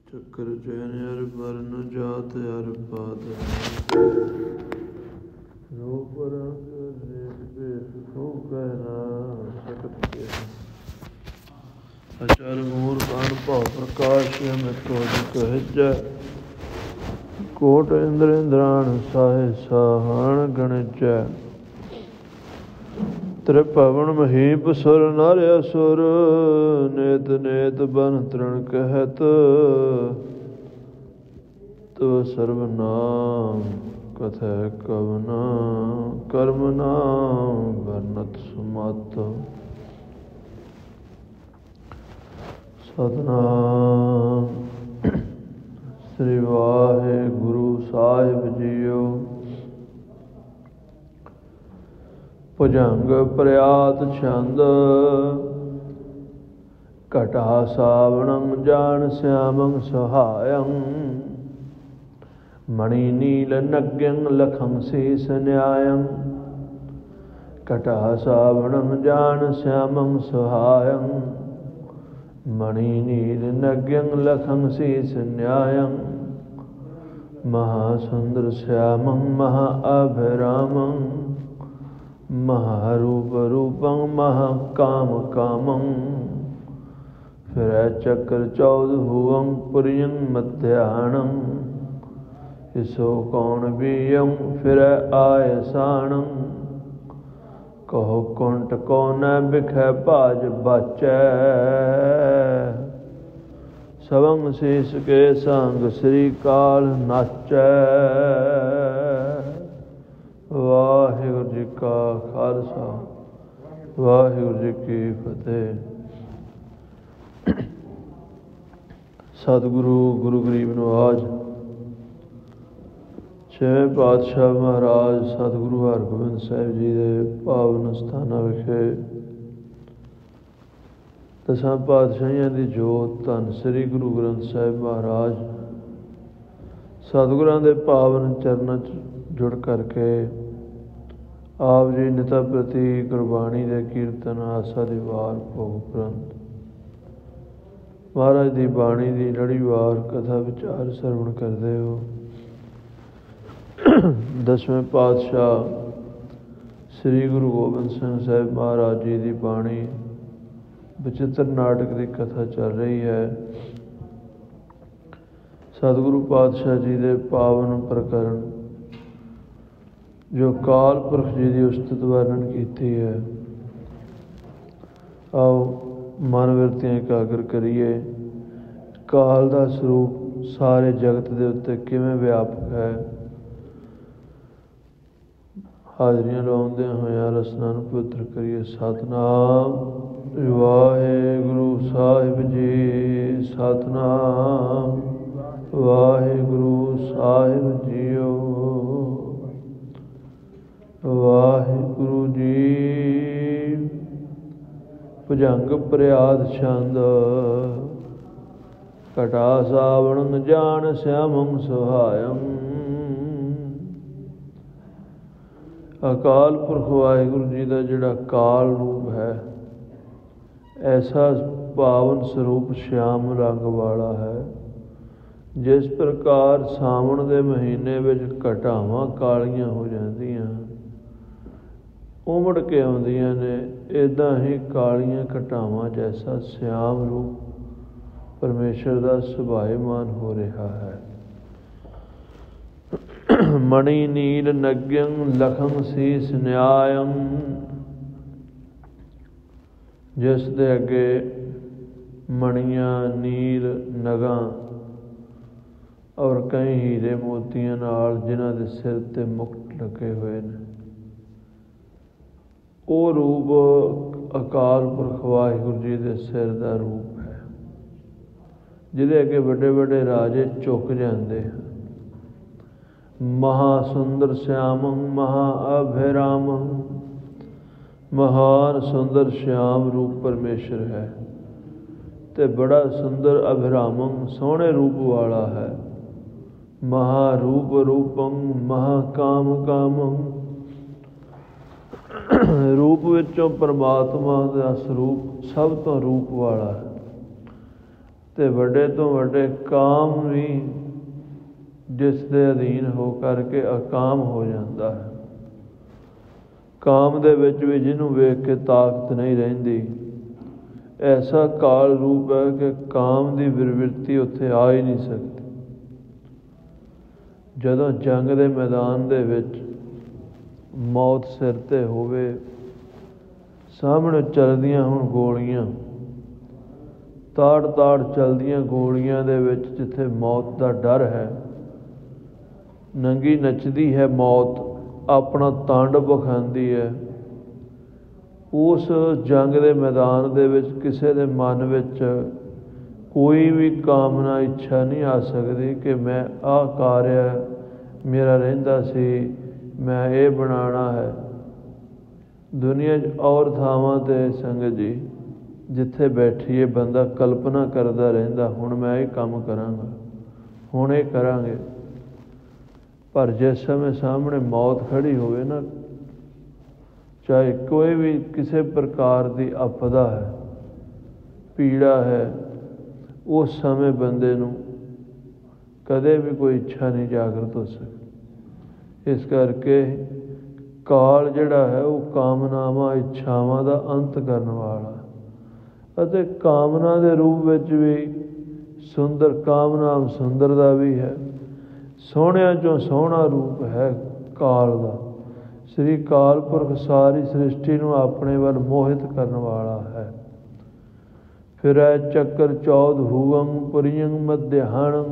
ਚੱਕਰ ਚੈਨ ਹਰ ਵਰਨ ਜਾਤ ਹਰ ਪਾਤ ਰੂਪ ਰੰਗ ਰੇਖ ਭੇਖ ਸੋ ਕਹਿਣਾ ਸਕਤ ਕੇ ਅਚਰ ਮੂਰ ਕਾਨ ਭਾਵ ਪ੍ਰਕਾਸ਼ ਮਿਟੋ ਕਹਿਜੈ ਕੋਟ ਇੰਦਰ ਇੰਦਰਾਣ ਸਾਹਿ ਸਾਹਣ ਗਣਜੈ ਤ੍ਰਿਭਵਨ ਮਹੀਪ ਸੁਰ ਨਰ ਅਸੁਰ ਨੇਤ ਨੇਤ ਬਨ ਤ੍ਰਣ ਕਹਿਤ ਤੋ ਸਰਬ ਨਾਮ ਕਥੈ ਕਵਨਾ ਕਰਮ ਨਾਮ ਵਰਨਤ ਸੁਮਤ ਸਤਿਨਾਮ ਸ੍ਰੀ ਵਾਹਿਗੁਰੂ ਸਾਹਿਬ ਜੀਓ। ਭੁਜੰਗ ਪ੍ਰਿਆਤ ਛੰਦ ਘਟਾ ਸਾਵਣੰ ਜਾਨ ਸਿਆਮੰ ਸਹਾਇੰ ਮਣि ਨੀਲ ਨਗਯੰ ਲਖੰ ਸੀਸ ਨਿਆਇੰ ਘਟਾ ਸਾਵਣੰ ਜਾਨ ਸਿਆਮੰ ਸਹਾਇੰ ਮਣि ਨੀਲ ਨਗਯੰ ਲਖੰ ਸੀਸ ਨਿਆਇੰ ਮਹਾ ਸੁੰਦਰ ਸਿਆਮੰ ਮਹਾ ਅਭਿਰਾਮੰ ਮਹਾਰੂਪ ਰੂਪੰ ਮਹਾ ਕਾਮ ਕਾਮੰ ਫਿਰੈ ਚੱਕਰ ਚੌਦਹੂਅੰ ਪੁਰੀਅੰ ਮਧਿਆਣੰ ਇਸੋ ਕੌਣ ਬੀਯੰ ਫਿਰੈ ਆਇ ਸਾਣੰ ਕਹੋ ਕੁੰਟ ਕੋ ਨ ਬਿਖੈ ਭਾਜ ਬਾਚੈ ਸਵੰ ਸੀਸ ਕੇ ਸੰਗ ਸ੍ਰੀ ਕਾਲ ਨਾਚੈ। ਵਾਹਿਗੁਰੂ ਜੀ ਕਾ ਖਾਲਸਾ ਵਾਹਿਗੁਰੂ ਜੀ ਕੀ ਫਤਿਹ। ਸਤਿਗੁਰੂ ਗੁਰੂ ਗਰੀਬ ਨਿਵਾਜ ਛੇਵੇਂ ਪਾਤਸ਼ਾਹ ਮਹਾਰਾਜ ਸਤਿਗੁਰੂ ਹਰਗੋਬਿੰਦ ਸਾਹਿਬ ਜੀ ਦੇ ਪਾਵਨ ਸਥਾਨਾਂ ਵਿਖੇ ਦਸਾਂ ਪਾਤਸ਼ਾਹੀਆਂ ਦੀ ਜੋਤ ਧੰਨ ਸ੍ਰੀ ਗੁਰੂ ਗ੍ਰੰਥ ਸਾਹਿਬ ਮਹਾਰਾਜ ਸਤਿਗੁਰਾਂ ਦੇ ਪਾਵਨ ਚਰਨਾਂ 'ਚ ਜੁੜ ਕਰਕੇ ਆਪ ਜੀ ਨਿਤਾ ਪ੍ਰਤੀ ਗੁਰਬਾਣੀ ਦੇ ਕੀਰਤਨ ਆਸਾ ਦੀ ਵਾਰ ਭੋਗ ਉਪਰੰਤ ਮਹਾਰਾਜ ਦੀ ਬਾਣੀ ਦੀ ਲੜੀਵਾਰ ਕਥਾ ਵਿਚਾਰ ਸਰਵਣ ਕਰਦੇ ਹੋ। ਦਸਵੇਂ ਪਾਤਸ਼ਾਹ ਸ੍ਰੀ ਗੁਰੂ ਗੋਬਿੰਦ ਸਿੰਘ ਸਾਹਿਬ ਮਹਾਰਾਜ ਜੀ ਦੀ ਬਾਣੀ ਬਚਿੱਤਰ ਨਾਟਕ ਦੀ ਕਥਾ ਚੱਲ ਰਹੀ ਹੈ। ਸਤਿਗੁਰੂ ਪਾਤਸ਼ਾਹ ਜੀ ਦੇ ਪਾਵਨ ਪ੍ਰਕਰਨ ਜੋ ਕਾਲ ਪੁਰਖ ਜੀ ਦੀ ਉਸਤਤ ਵਰਣਨ ਕੀਤੀ ਹੈ। ਆਓ ਮਨ ਬਿਰਤੀਆਂ ਇਕਾਗਰ ਕਰੀਏ। ਕਾਲ ਦਾ ਸਰੂਪ ਸਾਰੇ ਜਗਤ ਦੇ ਉੱਤੇ ਕਿਵੇਂ ਵਿਆਪਕ ਹੈ। ਹਾਜ਼ਰੀਆਂ ਲਾਉਂਦਿਆਂ ਹੋਇਆਂ ਰਸਨਾ ਨੂੰ ਪਵਿੱਤਰ ਕਰੀਏ। ਸਤਿਨਾਮ ਵਾਹਿਗੁਰੂ ਸਾਹਿਬ ਜੀ ਸਤਿਨਾਮ ਵਾਹਿਗੁਰੂ ਸਾਹਿਬ ਜੀਓ। ਵਾਹਿਗੁਰੂ ਜੀ। ਭੁਜੰਗ ਪ੍ਰਿਆਦ ਛੰਦ ਘਟਾ ਸਾਵਣੰ ਜਾਨ ਸਿਆਮੰ ਸੁਹਾਇੰ। ਅਕਾਲ ਪੁਰਖ ਵਾਹਿਗੁਰੂ ਜੀ ਦਾ ਜਿਹੜਾ ਕਾਲ ਰੂਪ ਹੈ ਐਸਾ ਪਾਵਨ ਸਰੂਪ ਸ਼ਿਆਮ ਰੰਗ ਵਾਲਾ ਹੈ। ਜਿਸ ਪ੍ਰਕਾਰ ਸਾਵਣ ਦੇ ਮਹੀਨੇ ਵਿੱਚ ਘਟਾਵਾਂ ਕਾਲੀਆਂ ਹੋ ਜਾਂਦੀਆਂ ਉਮੜ ਕੇ ਆਉਂਦੀਆਂ ਨੇ, ਇੱਦਾਂ ਹੀ ਕਾਲੀਆਂ ਘਟਾਵਾਂ ਜੈਸਾ ਸਿਆਮ ਰੂਪ ਪਰਮੇਸ਼ਰ ਦਾ ਸੁਭਾਏਮਾਨ ਹੋ ਰਿਹਾ ਹੈ। ਮਣि ਨੀਲ ਨਗਯੰ ਲਖੰ ਸੀਸ ਨਿਆਇੰ। ਜਿਸ ਦੇ ਅੱਗੇ ਮਣੀਆਂ ਨੀਲ ਨਗਾਂ ਔਰ ਕਈ ਹੀਰੇ ਮੋਤੀਆਂ ਨਾਲ ਜਿਨ੍ਹਾਂ ਦੇ ਸਿਰ 'ਤੇ ਮੁਕਟ ਲੱਗੇ ਹੋਏ ਨੇ, ਉਹ ਰੂਪ ਅਕਾਲ ਪੁਰਖ ਵਾਹਿਗੁਰੂ ਜੀ ਦੇ ਸਿਰ ਦਾ ਰੂਪ ਹੈ। ਜਿਹਦੇ ਅੱਗੇ ਵੱਡੇ ਵੱਡੇ ਰਾਜੇ ਝੁਕ ਜਾਂਦੇ ਹਨ। ਮਹਾ ਸੁੰਦਰ ਸਿਆਮੰ ਮਹਾ ਅਭਿਰਾਮੰ। ਮਹਾਨ ਸੁੰਦਰ ਸ਼ਿਆਮ ਰੂਪ ਪਰਮੇਸ਼ਰ ਹੈ ਤੇ ਬੜਾ ਸੁੰਦਰ ਅਭਿਰਾਮੰ ਸੋਹਣੇ ਰੂਪ ਵਾਲਾ ਹੈ। ਮਹਾ ਰੂਪ ਰੂਪੰ ਮਹਾ ਕਾਮ ਕਾਮੰ। ਰੂਪ ਵਿੱਚੋਂ ਪਰਮਾਤਮਾ ਦਾ ਸਰੂਪ ਸਭ ਤੋਂ ਰੂਪ ਵਾਲਾ ਹੈ। ਤੇ ਵੱਡੇ ਤੋਂ ਵੱਡੇ ਕਾਮ ਵੀ ਜਿਸ ਦੇ ਅਧੀਨ ਹੋ ਕਰਕੇ ਅਕਾਮ ਹੋ ਜਾਂਦਾ ਹੈ। ਕਾਮ ਦੇ ਵਿੱਚ ਵੀ ਜਿਹਨੂੰ ਵੇਖ ਕੇ ਤਾਕਤ ਨਹੀਂ ਰਹਿੰਦੀ, ਐਸਾ ਕਾਲ ਰੂਪ ਹੈ ਕਿ ਕਾਮ ਦੀ ਵਿਰਵਿਰਤੀ ਉੱਥੇ ਆ ਹੀ ਨਹੀਂ ਸਕਦੀ। ਜਦੋਂ ਜੰਗ ਦੇ ਮੈਦਾਨ ਦੇ ਵਿੱਚ ਮੌਤ ਸਿਰ 'ਤੇ ਹੋਵੇ, ਸਾਹਮਣੇ ਚੱਲਦੀਆਂ ਹੁਣ ਗੋਲੀਆਂ, ਤਾੜ ਤਾੜ ਚੱਲਦੀਆਂ ਗੋਲੀਆਂ ਦੇ ਵਿੱਚ ਜਿੱਥੇ ਮੌਤ ਦਾ ਡਰ ਹੈ, ਨੰਗੀ ਨੱਚਦੀ ਹੈ ਮੌਤ, ਆਪਣਾ ਤਾਂਡਵ ਵਿਖਾਉਂਦੀ ਹੈ। ਉਸ ਜੰਗ ਦੇ ਮੈਦਾਨ ਦੇ ਵਿੱਚ ਕਿਸੇ ਦੇ ਮਨ ਵਿੱਚ ਕੋਈ ਵੀ ਕਾਮਨਾ, ਇੱਛਾ ਨਹੀਂ ਆ ਸਕਦੀ ਕਿ ਮੈਂ ਆਹ ਕਾਰਿਆ ਮੇਰਾ ਰਹਿੰਦਾ ਸੀ, ਮੈਂ ਇਹ ਬਣਾਉਣਾ ਹੈ। ਦੁਨੀਆ 'ਚ ਔਰ ਥਾਵਾਂ 'ਤੇ ਸੰਗਤ ਜੀ ਜਿੱਥੇ ਬੈਠੀਏ ਬੰਦਾ ਕਲਪਨਾ ਕਰਦਾ ਰਹਿੰਦਾ, ਹੁਣ ਮੈਂ ਇਹ ਕੰਮ ਕਰਾਂਗਾ, ਹੁਣ ਇਹ ਕਰਾਂਗੇ। ਪਰ ਜਿਸ ਸਮੇਂ ਸਾਹਮਣੇ ਮੌਤ ਖੜੀ ਹੋਵੇ ਨਾ, ਚਾਹੇ ਕੋਈ ਵੀ ਕਿਸੇ ਪ੍ਰਕਾਰ ਦੀ ਆਪਦਾ ਹੈ, ਪੀੜਾ ਹੈ, ਉਸ ਸਮੇਂ ਬੰਦੇ ਨੂੰ ਕਦੇ ਵੀ ਕੋਈ ਇੱਛਾ ਨਹੀਂ ਜਾਗਰਤ ਹੋ ਸਕਦੀ। ਇਸ ਕਰਕੇ ਕਾਲ ਜਿਹੜਾ ਹੈ ਉਹ ਕਾਮਨਾਵਾਂ, ਇੱਛਾਵਾਂ ਦਾ ਅੰਤ ਕਰਨ ਵਾਲਾ, ਅਤੇ ਕਾਮਨਾ ਦੇ ਰੂਪ ਵਿੱਚ ਵੀ ਸੁੰਦਰ, ਕਾਮਨਾ ਸੁੰਦਰ ਦਾ ਵੀ ਹੈ, ਸੋਹਣਿਆਂ 'ਚੋਂ ਸੋਹਣਾ ਰੂਪ ਹੈ ਕਾਲ ਦਾ। ਸ੍ਰੀ ਕਾਲ ਪੁਰਖ ਸਾਰੀ ਸ੍ਰਿਸ਼ਟੀ ਨੂੰ ਆਪਣੇ ਵੱਲ ਮੋਹਿਤ ਕਰਨ ਵਾਲਾ ਹੈ। ਫਿਰੈ ਚੱਕਰ ਚੌਧ ਹੂਵੰ ਪੁਰੀਅੰ ਮਧਿਆਹਣੰ,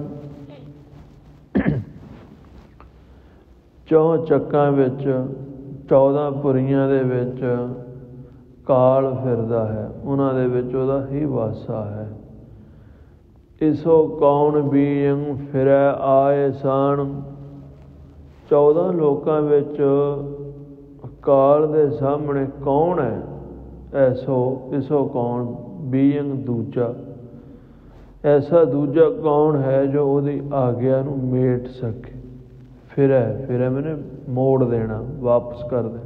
ਚੌਂ ਚੱਕਾਂ ਵਿੱਚ, 14 ਪੁਰੀਆਂ ਦੇ ਵਿੱਚ ਕਾਲ ਫਿਰਦਾ ਹੈ, ਉਹਨਾਂ ਦੇ ਵਿੱਚ ਉਹਦਾ ਹੀ ਵਾਸਾ ਹੈ। ਇਸੋ ਕੌਣ ਬੀਅੰ ਫਿਰੈ ਆਏ ਸਾਣ, 14 ਲੋਕਾਂ ਵਿੱਚ ਕਾਲ ਦੇ ਸਾਹਮਣੇ ਕੌਣ ਹੈ? ਇਸੋ ਕੌਣ ਬੀਅੰ ਦੂਜਾ, ਐਸਾ ਦੂਜਾ ਕੌਣ ਹੈ ਜੋ ਉਹਦੀ ਆਗਿਆ ਨੂੰ ਮੇਟ ਸਕੇ। ਫਿਰੈ ਮੈਨੇ ਮੋੜ ਦੇਣਾ, ਵਾਪਸ ਕਰ ਦੇ।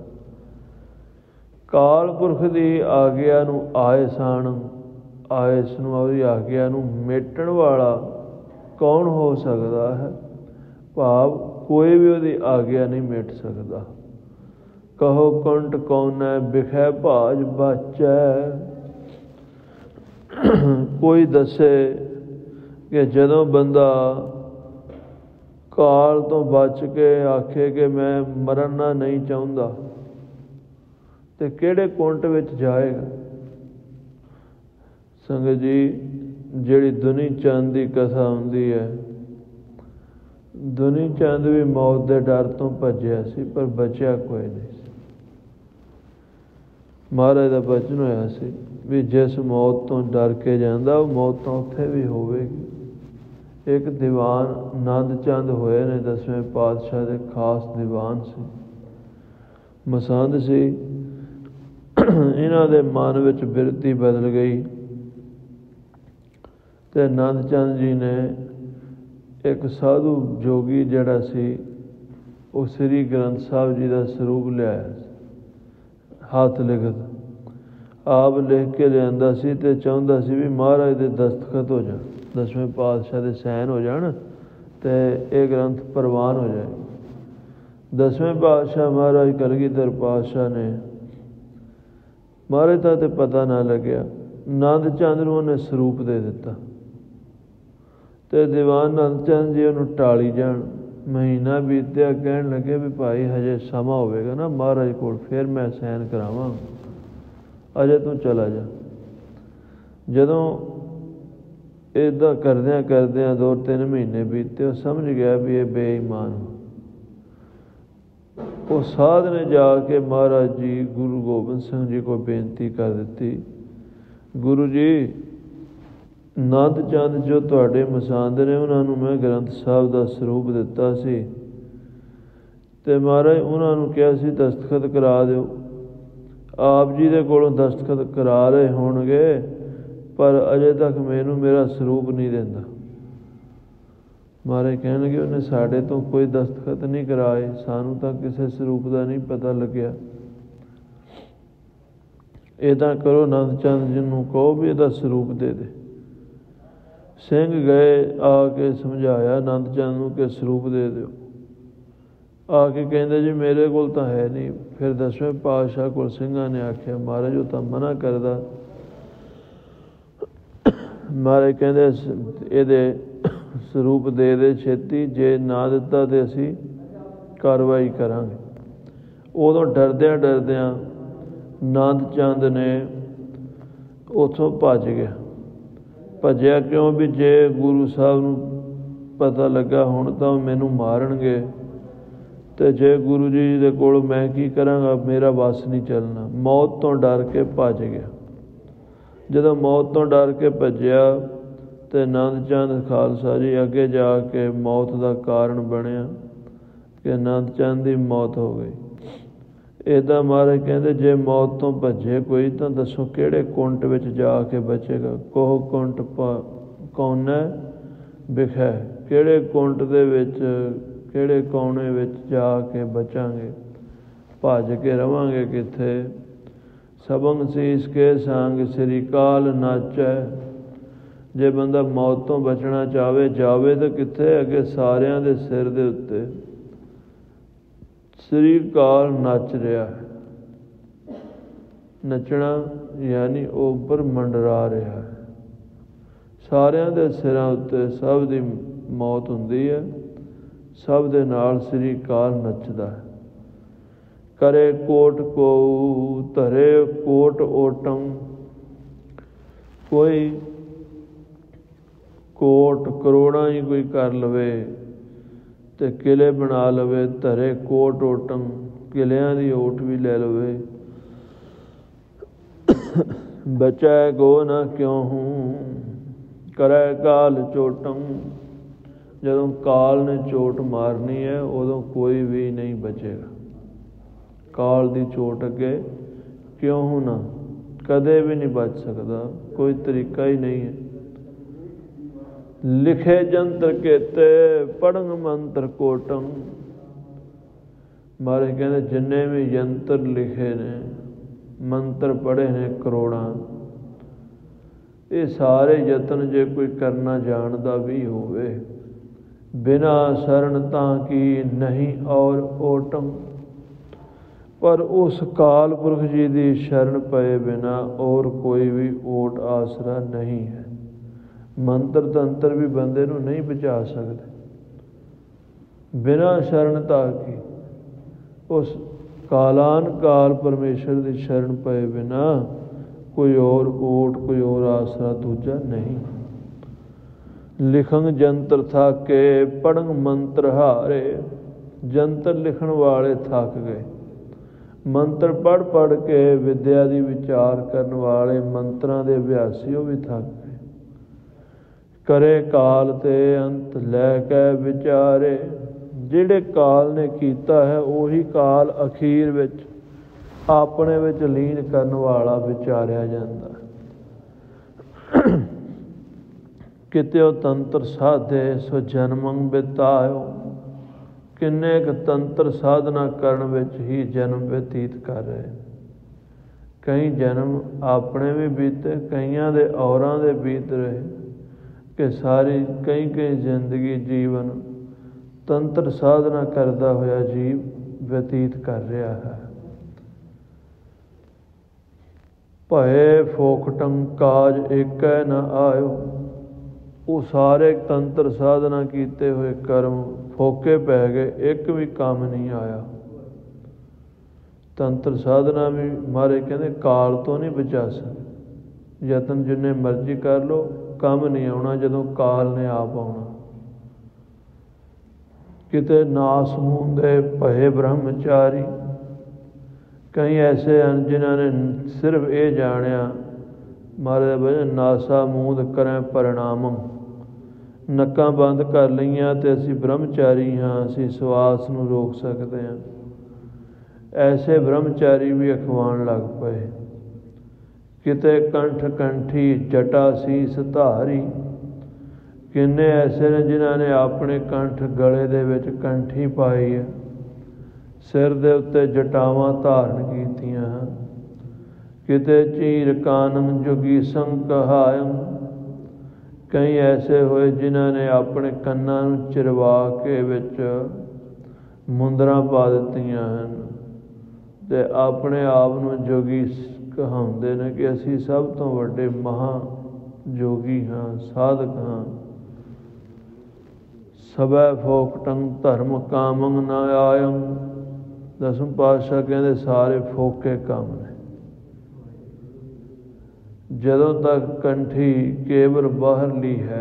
ਕਾਲ ਪੁਰਖ ਦੀ ਆਗਿਆ ਨੂੰ ਆਏ ਸਾਣ, ਆਇਸ ਨੂੰ, ਉਹਦੀ ਆਗਿਆ ਨੂੰ ਮੇਟਣ ਵਾਲਾ ਕੌਣ ਹੋ ਸਕਦਾ ਹੈ? ਭਾਵ ਕੋਈ ਵੀ ਉਹਦੀ ਆਗਿਆ ਨਹੀਂ ਮੇਟ ਸਕਦਾ। ਕਹੋ ਕੰਟ ਕੌਨੈ ਬਿਖੈ ਭਾਜ ਬਾਚੈ, ਕੋਈ ਦੱਸੇ ਕਿ ਜਦੋਂ ਬੰਦਾ ਕਾਲ ਤੋਂ ਬਚ ਕੇ ਆਖੇ ਕਿ ਮੈਂ ਮਰਨਾ ਨਹੀਂ ਚਾਹੁੰਦਾ, ਤੇ ਕਿਹੜੇ ਕੁੰਟ ਵਿੱਚ ਜਾਏਗਾ? ਸੰਗਤ ਜੀ, ਜਿਹੜੀ ਦੁਨੀ ਚੰਦ ਦੀ ਕਥਾ ਹੁੰਦੀ ਹੈ, ਦੁਨੀ ਚੰਦ ਵੀ ਮੌਤ ਦੇ ਡਰ ਤੋਂ ਭੱਜਿਆ ਸੀ, ਪਰ ਬਚਿਆ ਕੋਈ ਨਹੀਂ ਸੀ। ਮਹਾਰਾਜ ਦਾ ਬਚਨ ਹੋਇਆ ਸੀ ਵੀ ਜਿਸ ਮੌਤ ਤੋਂ ਡਰ ਕੇ ਜਾਂਦਾ, ਉਹ ਮੌਤ ਤਾਂ ਉੱਥੇ ਵੀ ਹੋਵੇਗੀ। ਇੱਕ ਦੀਵਾਨ ਨੰਦ ਚੰਦ ਹੋਏ ਨੇ, 10ਵੇਂ ਪਾਤਸ਼ਾਹ ਦੇ ਖਾਸ ਦੀਵਾਨ ਸੀ, ਮਸੰਦ ਸੀ। ਇਹਨਾਂ ਦੇ ਮਨ ਵਿੱਚ ਬਿਰਤੀ ਬਦਲ ਗਈ, ਤੇ ਨੰਦ ਚੰਦ ਜੀ ਨੇ ਇੱਕ ਸਾਧੂ ਜੋਗੀ ਜਿਹੜਾ ਸੀ, ਉਹ ਸ੍ਰੀ ਗ੍ਰੰਥ ਸਾਹਿਬ ਜੀ ਦਾ ਸਰੂਪ ਲਿਆਇਆ ਸੀ, ਹੱਥ ਲਿਖਤ ਆਪ ਲਿਖ ਕੇ ਲਿਆਂਦਾ ਸੀ, ਤੇ ਚਾਹੁੰਦਾ ਸੀ ਵੀ ਮਹਾਰਾਜ ਦੇ ਦਸਤਖਤ ਹੋ ਜਾਣ, 10ਵੇਂ ਪਾਤਸ਼ਾਹ ਦੇ ਸੈਨ ਹੋ ਜਾਣ, ਤੇ ਇਹ ਗ੍ਰੰਥ ਪ੍ਰਵਾਨ ਹੋ ਜਾਏ। 10ਵੇਂ ਪਾਤਸ਼ਾਹ ਮਹਾਰਾਜ ਕਲਗੀਧਰ ਪਾਤਸ਼ਾਹ ਨੇ, ਮਹਾਰਾਜ ਦਾ ਤੇ ਪਤਾ ਨਾ ਲੱਗਿਆ, ਨੰਦ ਚੰਦ ਨੂੰ ਉਹਨੇ ਸਰੂਪ ਦੇ ਦਿੱਤਾ, ਤੇ ਦੀਵਾਨ ਨੰਦ ਚੰਦ ਜੀ ਉਹਨੂੰ ਟਾਲੀ ਜਾਣ। ਮਹੀਨਾ ਬੀਤਿਆ, ਕਹਿਣ ਲੱਗੇ ਵੀ ਭਾਈ ਹਜੇ ਸਮਾਂ ਹੋਵੇਗਾ ਨਾ ਮਹਾਰਾਜ ਕੋਲ, ਫਿਰ ਮੈਂ ਸੈਨ ਕਰਾਵਾਂ, ਅਜੇ ਤੂੰ ਚਲਾ ਜਾ। ਜਦੋਂ ਇੱਦਾਂ ਕਰਦਿਆਂ ਕਰਦਿਆਂ 2-3 ਮਹੀਨੇ ਬੀਤੇ, ਉਹ ਸਮਝ ਗਿਆ ਵੀ ਇਹ ਬੇਈਮਾਨ। ਉਹ ਸਾਧ ਨੇ ਜਾ ਕੇ ਮਹਾਰਾਜ ਜੀ ਗੁਰੂ ਗੋਬਿੰਦ ਸਿੰਘ ਜੀ ਕੋਲ ਬੇਨਤੀ ਕਰ ਦਿੱਤੀ, ਗੁਰੂ ਜੀ, ਨੰਦ ਚੰਦ ਜੋ ਤੁਹਾਡੇ ਮਸੰਦ ਨੇ, ਉਹਨਾਂ ਨੂੰ ਮੈਂ ਗ੍ਰੰਥ ਸਾਹਿਬ ਦਾ ਸਰੂਪ ਦਿੱਤਾ ਸੀ, ਤੇ ਮਹਾਰਾਜ ਉਹਨਾਂ ਨੂੰ ਕਿਹਾ ਸੀ ਦਸਤਖਤ ਕਰਾ ਦਿਓ। ਆਪ ਜੀ ਦੇ ਕੋਲੋਂ ਦਸਤਖਤ ਕਰਾ ਰਹੇ ਹੋਣਗੇ, ਪਰ ਅਜੇ ਤੱਕ ਮੈਨੂੰ ਮੇਰਾ ਸਰੂਪ ਨਹੀਂ ਦਿੰਦਾ। ਮਹਾਰਾਜ ਕਹਿਣਗੇ ਉਹਨੇ ਸਾਡੇ ਤੋਂ ਕੋਈ ਦਸਤਖਤ ਨਹੀਂ ਕਰਾਏ, ਸਾਨੂੰ ਤਾਂ ਕਿਸੇ ਸਰੂਪ ਦਾ ਨਹੀਂ ਪਤਾ ਲੱਗਿਆ। ਇੱਦਾਂ ਕਰੋ, ਨੰਦ ਚੰਦ ਜੀ ਨੂੰ ਕਹੋ ਵੀ ਇਹਦਾ ਸਰੂਪ ਦੇ ਦੇ। ਸਿੰਘ ਗਏ ਆ ਕੇ ਸਮਝਾਇਆ ਆਨੰਦ ਚੰਦ ਨੂੰ ਕਿ ਸਰੂਪ ਦੇ ਦਿਓ। ਆ ਕੇ ਕਹਿੰਦੇ ਜੀ ਮੇਰੇ ਕੋਲ ਤਾਂ ਹੈ ਨਹੀਂ। ਫਿਰ 10ਵੇਂ ਪਾਤਸ਼ਾਹ ਕੋਲ ਸਿੰਘਾਂ ਨੇ ਆਖਿਆ ਮਹਾਰਾਜ ਉਹ ਤਾਂ ਮਨਾ ਕਰਦਾ। ਮਹਾਰਾਜ ਕਹਿੰਦੇ ਇਹਦੇ ਸਰੂਪ ਦੇ ਦੇ ਛੇਤੀ, ਜੇ ਨਾ ਦਿੱਤਾ ਤਾਂ ਅਸੀਂ ਕਾਰਵਾਈ ਕਰਾਂਗੇ। ਉਦੋਂ ਡਰਦਿਆਂ ਆਨੰਦ ਚੰਦ ਨੇ ਉੱਥੋਂ ਭੱਜ ਗਿਆ। ਭੱਜਿਆ ਕਿਉਂ? ਵੀ ਜੇ ਗੁਰੂ ਸਾਹਿਬ ਨੂੰ ਪਤਾ ਲੱਗਾ ਹੁਣ ਤਾਂ ਮੈਨੂੰ ਮਾਰਨਗੇ, ਅਤੇ ਜੇ ਗੁਰੂ ਜੀ ਦੇ ਕੋਲ ਮੈਂ ਕੀ ਕਰਾਂਗਾ, ਮੇਰਾ ਵੱਸ ਨਹੀਂ ਚੱਲਣਾ। ਮੌਤ ਤੋਂ ਡਰ ਕੇ ਭੱਜ ਗਿਆ। ਜਦੋਂ ਮੌਤ ਤੋਂ ਡਰ ਕੇ ਭੱਜਿਆ ਅਤੇ ਆਨੰਦ ਚੰਦ ਖਾਲਸਾ ਜੀ ਅੱਗੇ ਜਾ ਕੇ ਮੌਤ ਦਾ ਕਾਰਨ ਬਣਿਆ ਕਿ ਆਨੰਦ ਚੰਦ ਦੀ ਮੌਤ ਹੋ ਗਈ। ਇੱਦਾਂ ਮਹਾਰਾਜ ਕਹਿੰਦੇ ਜੇ ਮੌਤ ਤੋਂ ਭੱਜੇ ਕੋਈ ਤਾਂ ਦੱਸੋ ਕਿਹੜੇ ਕੁੰਟ ਵਿੱਚ ਜਾ ਕੇ ਬਚੇਗਾ। ਕੋਹ ਕੁੰਟ ਕੌਨੈ ਵਿਖੈ, ਕਿਹੜੇ ਕੁੰਟ ਦੇ ਵਿੱਚ, ਕਿਹੜੇ ਕੋਨੇ ਵਿੱਚ ਜਾ ਕੇ ਬਚਾਂਗੇ, ਭੱਜ ਕੇ ਰਵਾਂਗੇ ਕਿੱਥੇ। ਸਬੰਗ ਸੀਸ ਕੇ ਸੰਗ ਸ੍ਰੀ ਕਾਲ ਨਾਚੈ। ਜੇ ਬੰਦਾ ਮੌਤ ਤੋਂ ਬਚਣਾ ਚਾਹਵੇ ਜਾਵੇ ਤਾਂ ਕਿੱਥੇ, ਅੱਗੇ ਸਾਰਿਆਂ ਦੇ ਸਿਰ ਦੇ ਉੱਤੇ ਸ੍ਰੀ ਕਾਲ ਨੱਚ ਰਿਹਾ ਹੈ। ਨੱਚਣਾ ਯਾਨੀ ਉਹ ਉੱਪਰ ਮੰਡਰਾ ਰਿਹਾ ਹੈ। ਸਾਰਿਆਂ ਦੇ ਸਿਰਾਂ ਉੱਤੇ ਸਭ ਦੀ ਮੌਤ ਹੁੰਦੀ ਹੈ, ਸਭ ਦੇ ਨਾਲ ਸ੍ਰੀ ਕਾਲ ਨੱਚਦਾ ਹੈ। ਕਰੇ ਕੋਟ ਕੋ ਧਰੇ ਕੋਟ ਓਟਮ, ਕੋਈ ਕੋਟ ਕਰੋੜਾਂ ਹੀ ਕੋਈ ਕਰ ਲਵੇ ਅਤੇ ਕਿਲ੍ਹੇ ਬਣਾ ਲਵੇ। ਧਰੇ ਕੋਟ ਓਟਮ, ਕਿਲ੍ਹਿਆਂ ਦੀ ਓਟ ਵੀ ਲੈ ਲਵੇ। ਬਚੈ ਗੋ ਨਾ ਕਿਉਂ ਹੂੰ ਕਰੈ ਕਾਲ ਚੋਟਮ, ਜਦੋਂ ਕਾਲ ਨੇ ਚੋਟ ਮਾਰਨੀ ਹੈ ਉਦੋਂ ਕੋਈ ਵੀ ਨਹੀਂ ਬਚੇਗਾ। ਕਾਲ ਦੀ ਚੋਟ ਅੱਗੇ ਕਿਉਂ ਨਾ, ਕਦੇ ਵੀ ਨਹੀਂ ਬਚ ਸਕਦਾ, ਕੋਈ ਤਰੀਕਾ ਹੀ ਨਹੀਂ ਹੈ। ਲਿਖੇ ਜੰਤਰ ਕੇਤੇ ਪੜ੍ਹਨ ਮੰਤਰ ਕੋਟਮ, ਮਹਾਰਾਜ ਕਹਿੰਦੇ ਜਿੰਨੇ ਵੀ ਯੰਤਰ ਲਿਖੇ ਨੇ, ਮੰਤਰ ਪੜ੍ਹੇ ਨੇ ਕਰੋੜਾਂ, ਇਹ ਸਾਰੇ ਯਤਨ ਜੇ ਕੋਈ ਕਰਨਾ ਜਾਣਦਾ ਵੀ ਹੋਵੇ, ਬਿਨਾਂ ਸ਼ਰਨ ਤਾਂ ਕੀ ਨਹੀਂ ਔਰ ਓਟਮ, ਪਰ ਉਸ ਕਾਲ ਪੁਰਖ ਜੀ ਦੀ ਸ਼ਰਨ ਪਏ ਬਿਨਾਂ ਔਰ ਕੋਈ ਵੀ ਓਟ ਆਸਰਾ ਨਹੀਂ ਹੈ। ਮੰਤਰ ਤੰਤਰ ਵੀ ਬੰਦੇ ਨੂੰ ਨਹੀਂ ਬਚਾ ਸਕਦੇ। ਬਿਨਾਂ ਸ਼ਰਨ ਤਾਂ ਕੀ, ਉਸ ਕਾਲਾਨ ਕਾਲ ਪਰਮੇਸ਼ਰ ਦੀ ਸ਼ਰਨ ਪਏ ਬਿਨਾਂ ਕੋਈ ਹੋਰ ਓਟ, ਕੋਈ ਹੋਰ ਆਸਰਾ ਦੂਜਾ ਨਹੀਂ। ਲਿਖਣ ਜੰਤਰ ਥਾਕੇ ਪੜ੍ਹਨ ਮੰਤਰ ਹਾਰੇ, ਜੰਤਰ ਲਿਖਣ ਵਾਲੇ ਥੱਕ ਗਏ। ਮੰਤਰ ਪੜ੍ਹ ਕੇ ਵਿਦਿਆ ਦੀ ਵਿਚਾਰ ਕਰਨ ਵਾਲੇ, ਮੰਤਰਾਂ ਦੇ ਅਭਿਆਸੀ, ਉਹ ਵੀ ਥੱਕ ਗਏ। ਕਰੇ ਕਾਲ ਤੇ ਅੰਤ ਲੈ ਕੇ ਵਿਚਾਰੇ, ਜਿਹੜੇ ਕਾਲ ਨੇ ਕੀਤਾ ਹੈ ਉਹੀ ਕਾਲ ਅਖੀਰ ਵਿੱਚ ਆਪਣੇ ਵਿੱਚ ਲੀਨ ਕਰਨ ਵਾਲਾ ਵਿਚਾਰਿਆ ਜਾਂਦਾ। ਕਿਤਿਓ ਤੰਤਰ ਸਾਧੇ ਸੋ ਜਨਮੰ ਬਿਤਾਇਓ, ਕਿੰਨੇ ਕੁ ਤੰਤਰ ਸਾਧਨਾ ਕਰਨ ਵਿੱਚ ਹੀ ਜਨਮ ਬਤੀਤ ਕਰ ਰਹੇ। ਕਈ ਜਨਮ ਆਪਣੇ ਵੀ ਬੀਤੇ, ਕਈਆਂ ਦੇ ਔਰਾਂ ਦੇ ਬੀਤ ਰਹੇ ਕਿ ਸਾਰੀ ਕਈ ਜ਼ਿੰਦਗੀ ਜੀਵਨ ਤੰਤਰ ਸਾਧਨਾ ਕਰਦਾ ਹੋਇਆ ਜੀਵ ਬਤੀਤ ਕਰ ਰਿਹਾ ਹੈ। ਭਏ ਫੋਕਟੰ ਕਾਜ ਏਕੈ ਨ ਆਇਓ, ਉਹ ਸਾਰੇ ਤੰਤਰ ਸਾਧਨਾ ਕੀਤੇ ਹੋਏ ਕਰਮ ਫੋਕੇ ਪੈ ਗਏ, ਇੱਕ ਵੀ ਕੰਮ ਨਹੀਂ ਆਇਆ। ਤੰਤਰ ਸਾਧਨਾ ਵੀ ਮਹਾਰਾਜ ਕਹਿੰਦੇ ਕਾਲ ਤੋਂ ਨਹੀਂ ਬਚਾ ਸਕਦੇ। ਯਤਨ ਜਿੰਨੇ ਮਰਜ਼ੀ ਕਰ ਲਓ, ਕੰਮ ਨਹੀਂ ਆਉਣਾ ਜਦੋਂ ਕਾਲ ਨੇ ਆਪ ਆਉਣਾ। ਕਿਤੇ ਨਾਸ ਮੂੰਦੇ ਭਏ ਬ੍ਰਹਮਚਾਰੀ, ਕਈ ਐਸੇ ਹਨ ਜਿਨ੍ਹਾਂ ਨੇ ਸਿਰਫ ਇਹ ਜਾਣਿਆ, ਮਹਾਰਾਜ ਦਾ ਭਜਨ ਨਾਸਾ ਮੂੰਦ ਕਰੈ ਪਰਿਣਾਮੰ, ਨੱਕਾਂ ਬੰਦ ਕਰ ਲਈਆਂ ਅਤੇ ਅਸੀਂ ਬ੍ਰਹਮਚਾਰੀ ਹਾਂ, ਅਸੀਂ ਸਵਾਸ ਨੂੰ ਰੋਕ ਸਕਦੇ ਹਾਂ। ਐਸੇ ਬ੍ਰਹਮਚਾਰੀ ਵੀ ਅਖਵਾਉਣ ਲੱਗ ਪਏ। ਕਿਤੇ ਕੰਠ ਕੰਠੀ ਜਟਾ ਸੀਸ ਧਾਰੀ, ਕਿੰਨੇ ਐਸੇ ਨੇ ਜਿਨ੍ਹਾਂ ਨੇ ਆਪਣੇ ਕੰਠ ਗਲੇ ਦੇ ਵਿੱਚ ਕੰਠੀ ਪਾਈ ਹੈ, ਸਿਰ ਦੇ ਉੱਤੇ ਜਟਾਵਾਂ ਧਾਰਨ ਕੀਤੀਆਂ ਹਨ। ਕਿਤੇ ਚੀਰ ਕਾਨਨ ਜੁਗੀ ਸੰਕਹਾਇਮ, कई ऐसे होए जिन्होंने अपने ਕੰਨਾਂ ਨੂੰ ਚਿਰਵਾ ਕੇ ਵਿੱਚ ਮੁੰਦਰਾਂ ਪਾ ਦਿੱਤੀਆਂ ਹਨ ਤੇ ਆਪਣੇ ਆਪ ਨੂੰ ਜੋਗੀ ਕਹਾਉਂਦੇ ਨੇ ਕਿ ਅਸੀਂ ਸਭ ਤੋਂ ਵੱਡੇ ਮਹਾ ਜੋਗੀ ਹਾਂ, ਸਾਧਕ ਹਾਂ। ਸਭੈ ਫੋਕਟੰ ਧਰਮ ਕਾਮੰ ਨ ਆਯੰ। ਦਸਮ ਪਾਤਸ਼ਾਹ ਕਹਿੰਦੇ ਸਾਰੇ ਫੋਕੇ ਕੰਮ ਨੇ। ਜਦੋਂ ਤੱਕ ਕੰਠੀ ਕੇਵਲ ਬਾਹਰਲੀ ਹੈ,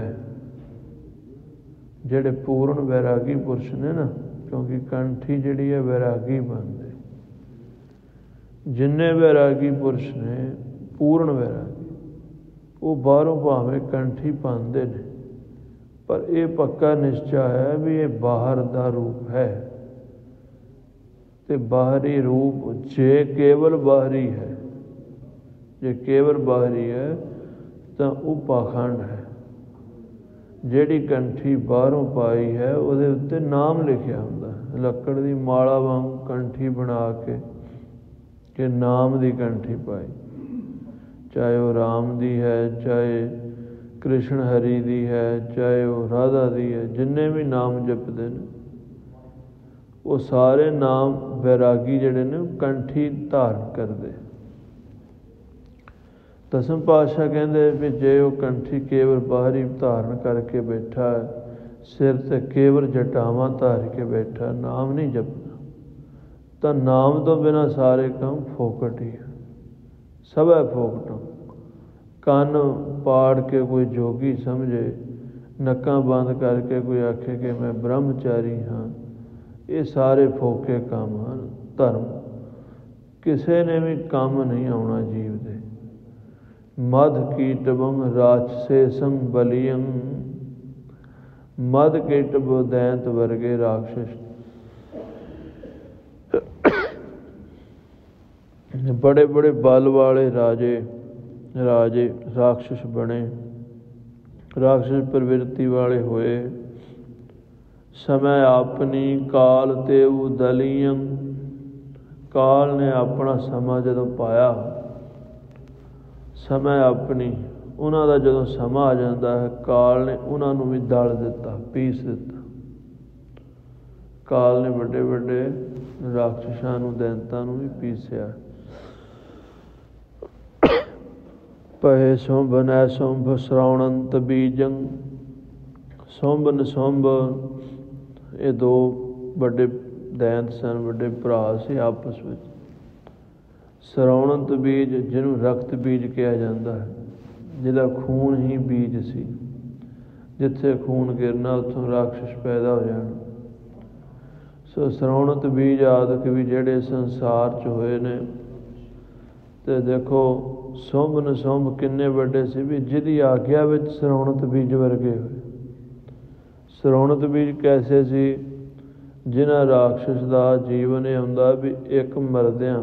ਜਿਹੜੇ ਪੂਰਨ ਵੈਰਾਗੀ ਪੁਰਸ਼ ਨੇ ਨਾ, ਕਿਉਂਕਿ ਕੰਠੀ ਜਿਹੜੀ ਹੈ ਵੈਰਾਗੀ ਬਣਦੇ। ਜਿੰਨੇ ਵੈਰਾਗੀ ਪੁਰਸ਼ ਨੇ ਪੂਰਨ ਵੈਰਾਗੀ, ਉਹ ਬਾਹਰੋਂ ਭਾਵੇਂ ਕੰਠੀ ਪਾਉਂਦੇ ਨੇ, ਪਰ ਇਹ ਪੱਕਾ ਨਿਸ਼ਚਾ ਹੈ ਵੀ ਇਹ ਬਾਹਰ ਦਾ ਰੂਪ ਹੈ। ਤੇ ਬਾਹਰੀ ਰੂਪ ਜੇ ਕੇਵਲ ਬਾਹਰੀ ਹੈ, ਜੇ ਕੇਵਲ ਬਾਹਰੀ ਹੈ ਤਾਂ ਉਹ ਪਾਖੰਡ ਹੈ। ਜਿਹੜੀ ਕੰਠੀ ਬਾਹਰੋਂ ਪਾਈ ਹੈ ਉਹਦੇ ਉੱਤੇ ਨਾਮ ਲਿਖਿਆ ਹੁੰਦਾ, ਲੱਕੜ ਦੀ ਮਾਲਾ ਵਾਂਗ ਕੰਠੀ ਬਣਾ ਕੇ ਕਿ ਨਾਮ ਦੀ ਕੰਠੀ ਪਾਈ, ਚਾਹੇ ਉਹ ਰਾਮ ਦੀ ਹੈ, ਚਾਹੇ ਕ੍ਰਿਸ਼ਨ ਹਰੀ ਦੀ ਹੈ, ਚਾਹੇ ਉਹ ਰਾਧਾ ਦੀ ਹੈ। ਜਿੰਨੇ ਵੀ ਨਾਮ ਜਪਦੇ ਨੇ ਉਹ ਸਾਰੇ ਨਾਮ ਵੈਰਾਗੀ ਜਿਹੜੇ ਨੇ ਕੰਠੀ ਧਾਰਨ ਕਰਦੇ। ਦਸਮ ਪਾਤਸ਼ਾਹ ਕਹਿੰਦੇ ਵੀ ਜੇ ਉਹ ਕੰਠੀ ਕੇਵਲ ਬਾਹਰੀ ਧਾਰਨ ਕਰਕੇ ਬੈਠਾ, ਸਿਰ ਤੇ ਕੇਵਲ ਜਟਾਵਾਂ ਧਾਰ ਕੇ ਬੈਠਾ, ਨਾਮ ਨਹੀਂ ਜਪਦਾ, ਤਾਂ ਨਾਮ ਤੋਂ ਬਿਨਾਂ ਸਾਰੇ ਕੰਮ ਫੋਕਟ ਹੀ ਹੈ। ਸਭੈ ਫੋਕਟੰ। ਕੰਨ ਪਾੜ ਕੇ ਕੋਈ ਜੋਗੀ ਸਮਝੇ, ਨੱਕਾਂ ਬੰਦ ਕਰਕੇ ਕੋਈ ਆਖੇ ਕਿ ਮੈਂ ਬ੍ਰਹਮਚਾਰੀ ਹਾਂ, ਇਹ ਸਾਰੇ ਫੋਕੇ ਕੰਮ ਹਨ। ਧਰਮ ਕਿਸੇ ਨੇ ਵੀ ਕੰਮ ਨਹੀਂ ਆਉਣਾ ਜੀਵ ਦੇ। ਮਧ ਕੀਟਵੰ ਰਾਜਸੇਸੰ ਬਲੀਅੰ। ਮਧ ਕੀਟਵ ਦੈਂਤ ਵਰਗੇ ਰਾਖਸ਼ ਬੜੇ ਬੜੇ ਬਲ ਵਾਲੇ ਰਾਜੇ ਰਾਖਸ਼ ਬਣੇ, ਰਾਖਸ਼ ਪ੍ਰਵਿਰਤੀ ਵਾਲੇ ਹੋਏ। ਸਮੈ ਆਪਣੀ ਕਾਲ ਤੇ ਉਦਲੀਅੰ। ਕਾਲ ਨੇ ਆਪਣਾ ਸਮਾਂ ਜਦੋਂ ਪਾਇਆ, ਸਮੈ ਆਪਣੀ, ਉਹਨਾਂ ਦਾ ਜਦੋਂ ਸਮਾਂ ਆ ਜਾਂਦਾ ਹੈ, ਕਾਲ ਨੇ ਉਹਨਾਂ ਨੂੰ ਵੀ ਦਲ ਦਿੱਤਾ, ਪੀਸ ਦਿੱਤਾ। ਕਾਲ ਨੇ ਵੱਡੇ ਵੱਡੇ ਰਾਖਸ਼ਾਂ ਨੂੰ, ਦੈਂਤਾਂ ਨੂੰ ਵੀ ਪੀਸਿਆ। ਪਹੇ ਸੁੰਭ ਨੈ ਸੁੰਭ ਸਰਾਉਣੰਤ ਬੀਜੰ। ਸੁੰਭ ਨਿਸੁੰਭ ਇਹ ਦੋ ਵੱਡੇ ਦੈਂਤ ਸਨ, ਵੱਡੇ ਭਰਾ ਸੀ ਆਪਸ ਵਿੱਚ। ਸਰਾਉਣੰਤ ਬੀਜ, ਜਿਹਨੂੰ ਰਕਤ ਬੀਜ ਕਿਹਾ ਜਾਂਦਾ ਹੈ, ਜਿਹਦਾ ਖੂਨ ਹੀ ਬੀਜ ਸੀ। ਜਿੱਥੇ ਖੂਨ ਗਿਰਨਾ ਉੱਥੋਂ ਰਾਖਸ਼ ਪੈਦਾ ਹੋ ਜਾਣ। ਸੋ ਸਰਾਉਣਤ ਬੀਜ ਆਦਿਕ ਵੀ ਜਿਹੜੇ ਸੰਸਾਰ 'ਚ ਹੋਏ ਨੇ। ਤੇ ਦੇਖੋ ਸੁੰਭ ਨਿਸੁੰਭ ਕਿੰਨੇ ਵੱਡੇ ਸੀ ਵੀ ਜਿਹਦੀ ਆਗਿਆ ਵਿੱਚ ਸਰਾਉਣਤ ਬੀਜ ਵਰਗੇ ਹੋਏ। ਸਰਾਉਣਤ ਬੀਜ ਕੈਸੇ ਸੀ? ਜਿਨ੍ਹਾਂ ਰਾਖਸ਼ ਦਾ ਜੀਵਨ ਇਹ ਹੁੰਦਾ ਵੀ ਇੱਕ ਮਰਦਿਆਂ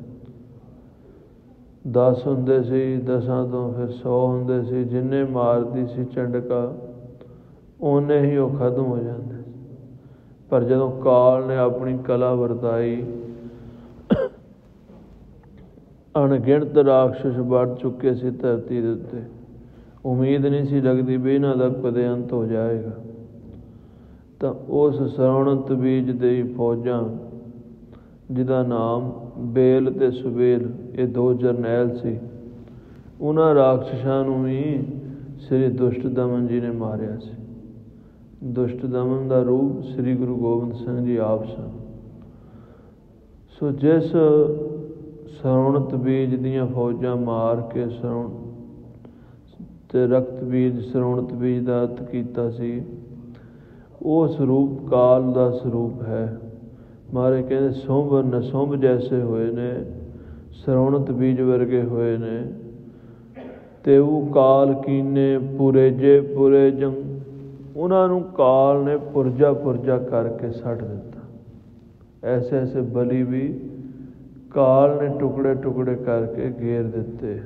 10 ਹੁੰਦੇ ਸੀ, 10 ਤੋਂ ਫਿਰ 100 ਹੁੰਦੇ ਸੀ। ਜਿੰਨੇ ਮਾਰਦੀ ਸੀ ਚੰਡਕਾ, ਓਨੇ ਹੀ ਉਹ ਖਤਮ ਹੋ ਜਾਂਦੇ। ਪਰ ਜਦੋਂ ਕਾਲ ਨੇ ਆਪਣੀ ਕਲਾ ਵਰਤਾਈ, ਅਣਗਿਣਤ ਰਾਖਸ਼ ਵੱਧ ਚੁੱਕੇ ਸੀ ਧਰਤੀ ਦੇ ਉੱਤੇ। ਉਮੀਦ ਨਹੀਂ ਸੀ ਲੱਗਦੀ ਵੀ ਇਹਨਾਂ ਦਾ ਕਦੇ ਅੰਤ ਹੋ ਜਾਏਗਾ। ਤਾਂ ਉਸ ਸਰਾਉਣਤ ਬੀਜ ਦੇ ਫੌਜਾਂ, ਜਿਹਦਾ ਨਾਮ ਬੇਲ ਤੇ ਸੁਬੇਲ, ਇਹ ਦੋ ਜਰਨੈਲ ਸੀ, ਉਹਨਾਂ ਰਾਖਸ਼ਾਂ ਨੂੰ ਵੀ ਸ੍ਰੀ ਦੁਸ਼ਟ ਦਮਨ ਜੀ ਨੇ ਮਾਰਿਆ ਸੀ। ਦੁਸ਼ਟ ਦਮਨ ਦਾ ਰੂਪ ਸ੍ਰੀ ਗੁਰੂ ਗੋਬਿੰਦ ਸਿੰਘ ਜੀ ਆਪ ਸਨ। ਸੋ ਜਿਸ ਸਰਾਉਣਤ ਬੀਜ ਦੀਆਂ ਫੌਜਾਂ ਮਾਰ ਕੇ ਤੇ ਰਕਤ ਬੀਜ ਸਰਾਉਣਤ ਬੀਜ ਦਾ ਅੰਤ ਕੀਤਾ ਸੀ, ਉਹ ਸਰੂਪ ਕਾਲ ਦਾ ਸਰੂਪ ਹੈ। ਮਾਰੇ ਕਹਿੰਦੇ ਸੁੰਭ ਨਿਸੁੰਭ ਜੈਸੇ ਹੋਏ ਨੇ, ਸਰਾਉਣਤ ਬੀਜ ਵਰਗੇ ਹੋਏ ਨੇ। ਤੇ ਉਹ ਕਾਲ ਕੀਨੇ ਪੁਰੇਜੇ ਪੁਰੇਜੰ। ਉਹਨਾਂ ਨੂੰ ਕਾਲ ਨੇ ਪੁਰਜਾ ਪੁਰਜਾ ਕਰਕੇ ਛੱਡ ਦਿੱਤਾ। ਐਸੇ ਐਸੇ ਬਲੀ ਵੀ ਕਾਲ ਨੇ ਟੁਕੜੇ ਟੁਕੜੇ ਕਰਕੇ ਘੇਰ ਦਿੱਤੇ।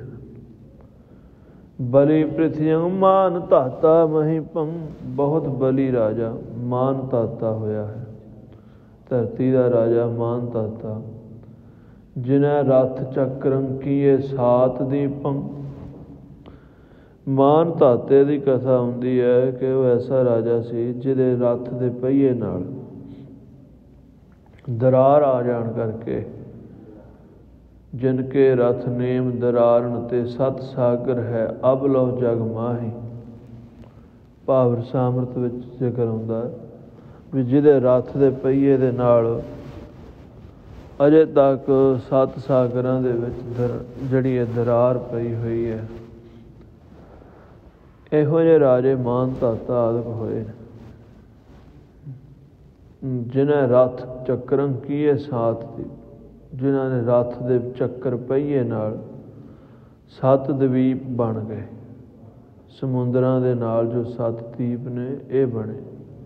ਬਲੀ ਪ੍ਰਿਥਿਯੰ ਮਾਨ ਧਾਤਾ ਮਹੀਪੰ। ਬਹੁਤ ਬਲੀ ਰਾਜਾ ਮਾਨ ਧਾਤਾ ਹੋਇਆ ਹੈ, ਧਰਤੀ ਦਾ ਰਾਜਾ ਮਾਨ ਧਾਤਾ। ਜਿਨ੍ਹਾਂ ਰੱਥ ਚੱਕਰੰ ਕੀਏ ਸਾਤ ਦੀਪੰ। ਮਾਨ ਧਾਤੇ ਦੀ ਕਥਾ ਹੁੰਦੀ ਹੈ ਕਿ ਉਹ ਐਸਾ ਰਾਜਾ ਸੀ ਜਿਹਦੇ ਰੱਥ ਦੇ ਪਹੀਏ ਨਾਲ ਦਰਾਰ ਆ ਜਾਣ ਕਰਕੇ ਜਿਨ ਕੇ ਰਥ ਨੇਮ ਦਰਾਰਨ ਤੇ ਸਤ ਸਾਗਰ ਹੈ ਅਬ ਲੋ ਜਗ ਮਾਹੀ। ਭਾਵ ਸਾਮਰਤ ਵਿੱਚ ਜ਼ਿਕਰ ਹੁੰਦਾ ਵੀ ਜਿਹਦੇ ਰੱਥ ਦੇ ਪਹੀਏ ਦੇ ਨਾਲ ਅਜੇ ਤੱਕ 7 ਸਾਗਰਾਂ ਦੇ ਵਿੱਚ ਜਿਹੜੀ ਇਹ ਦਰਾਰ ਪਈ ਹੋਈ ਹੈ। ਇਹੋ ਜਿਹੇ ਰਾਜੇ ਮਾਨ ਧਾਤਾ ਆਦਿਕ ਹੋਏ ਨੇ ਜਿਨ੍ਹਾਂ ਰੱਥ ਚੱਕਰੰ ਕੀਏ ਸਾਥ ਦੀ, ਜਿਨ੍ਹਾਂ ਨੇ ਰੱਥ ਦੇ ਚੱਕਰ ਪਹੀਏ ਨਾਲ 7 ਦਵੀਪ ਬਣ ਗਏ। ਸਮੁੰਦਰਾਂ ਦੇ ਨਾਲ ਜੋ 7 ਦੀਪ ਨੇ ਇਹ ਬਣੇ।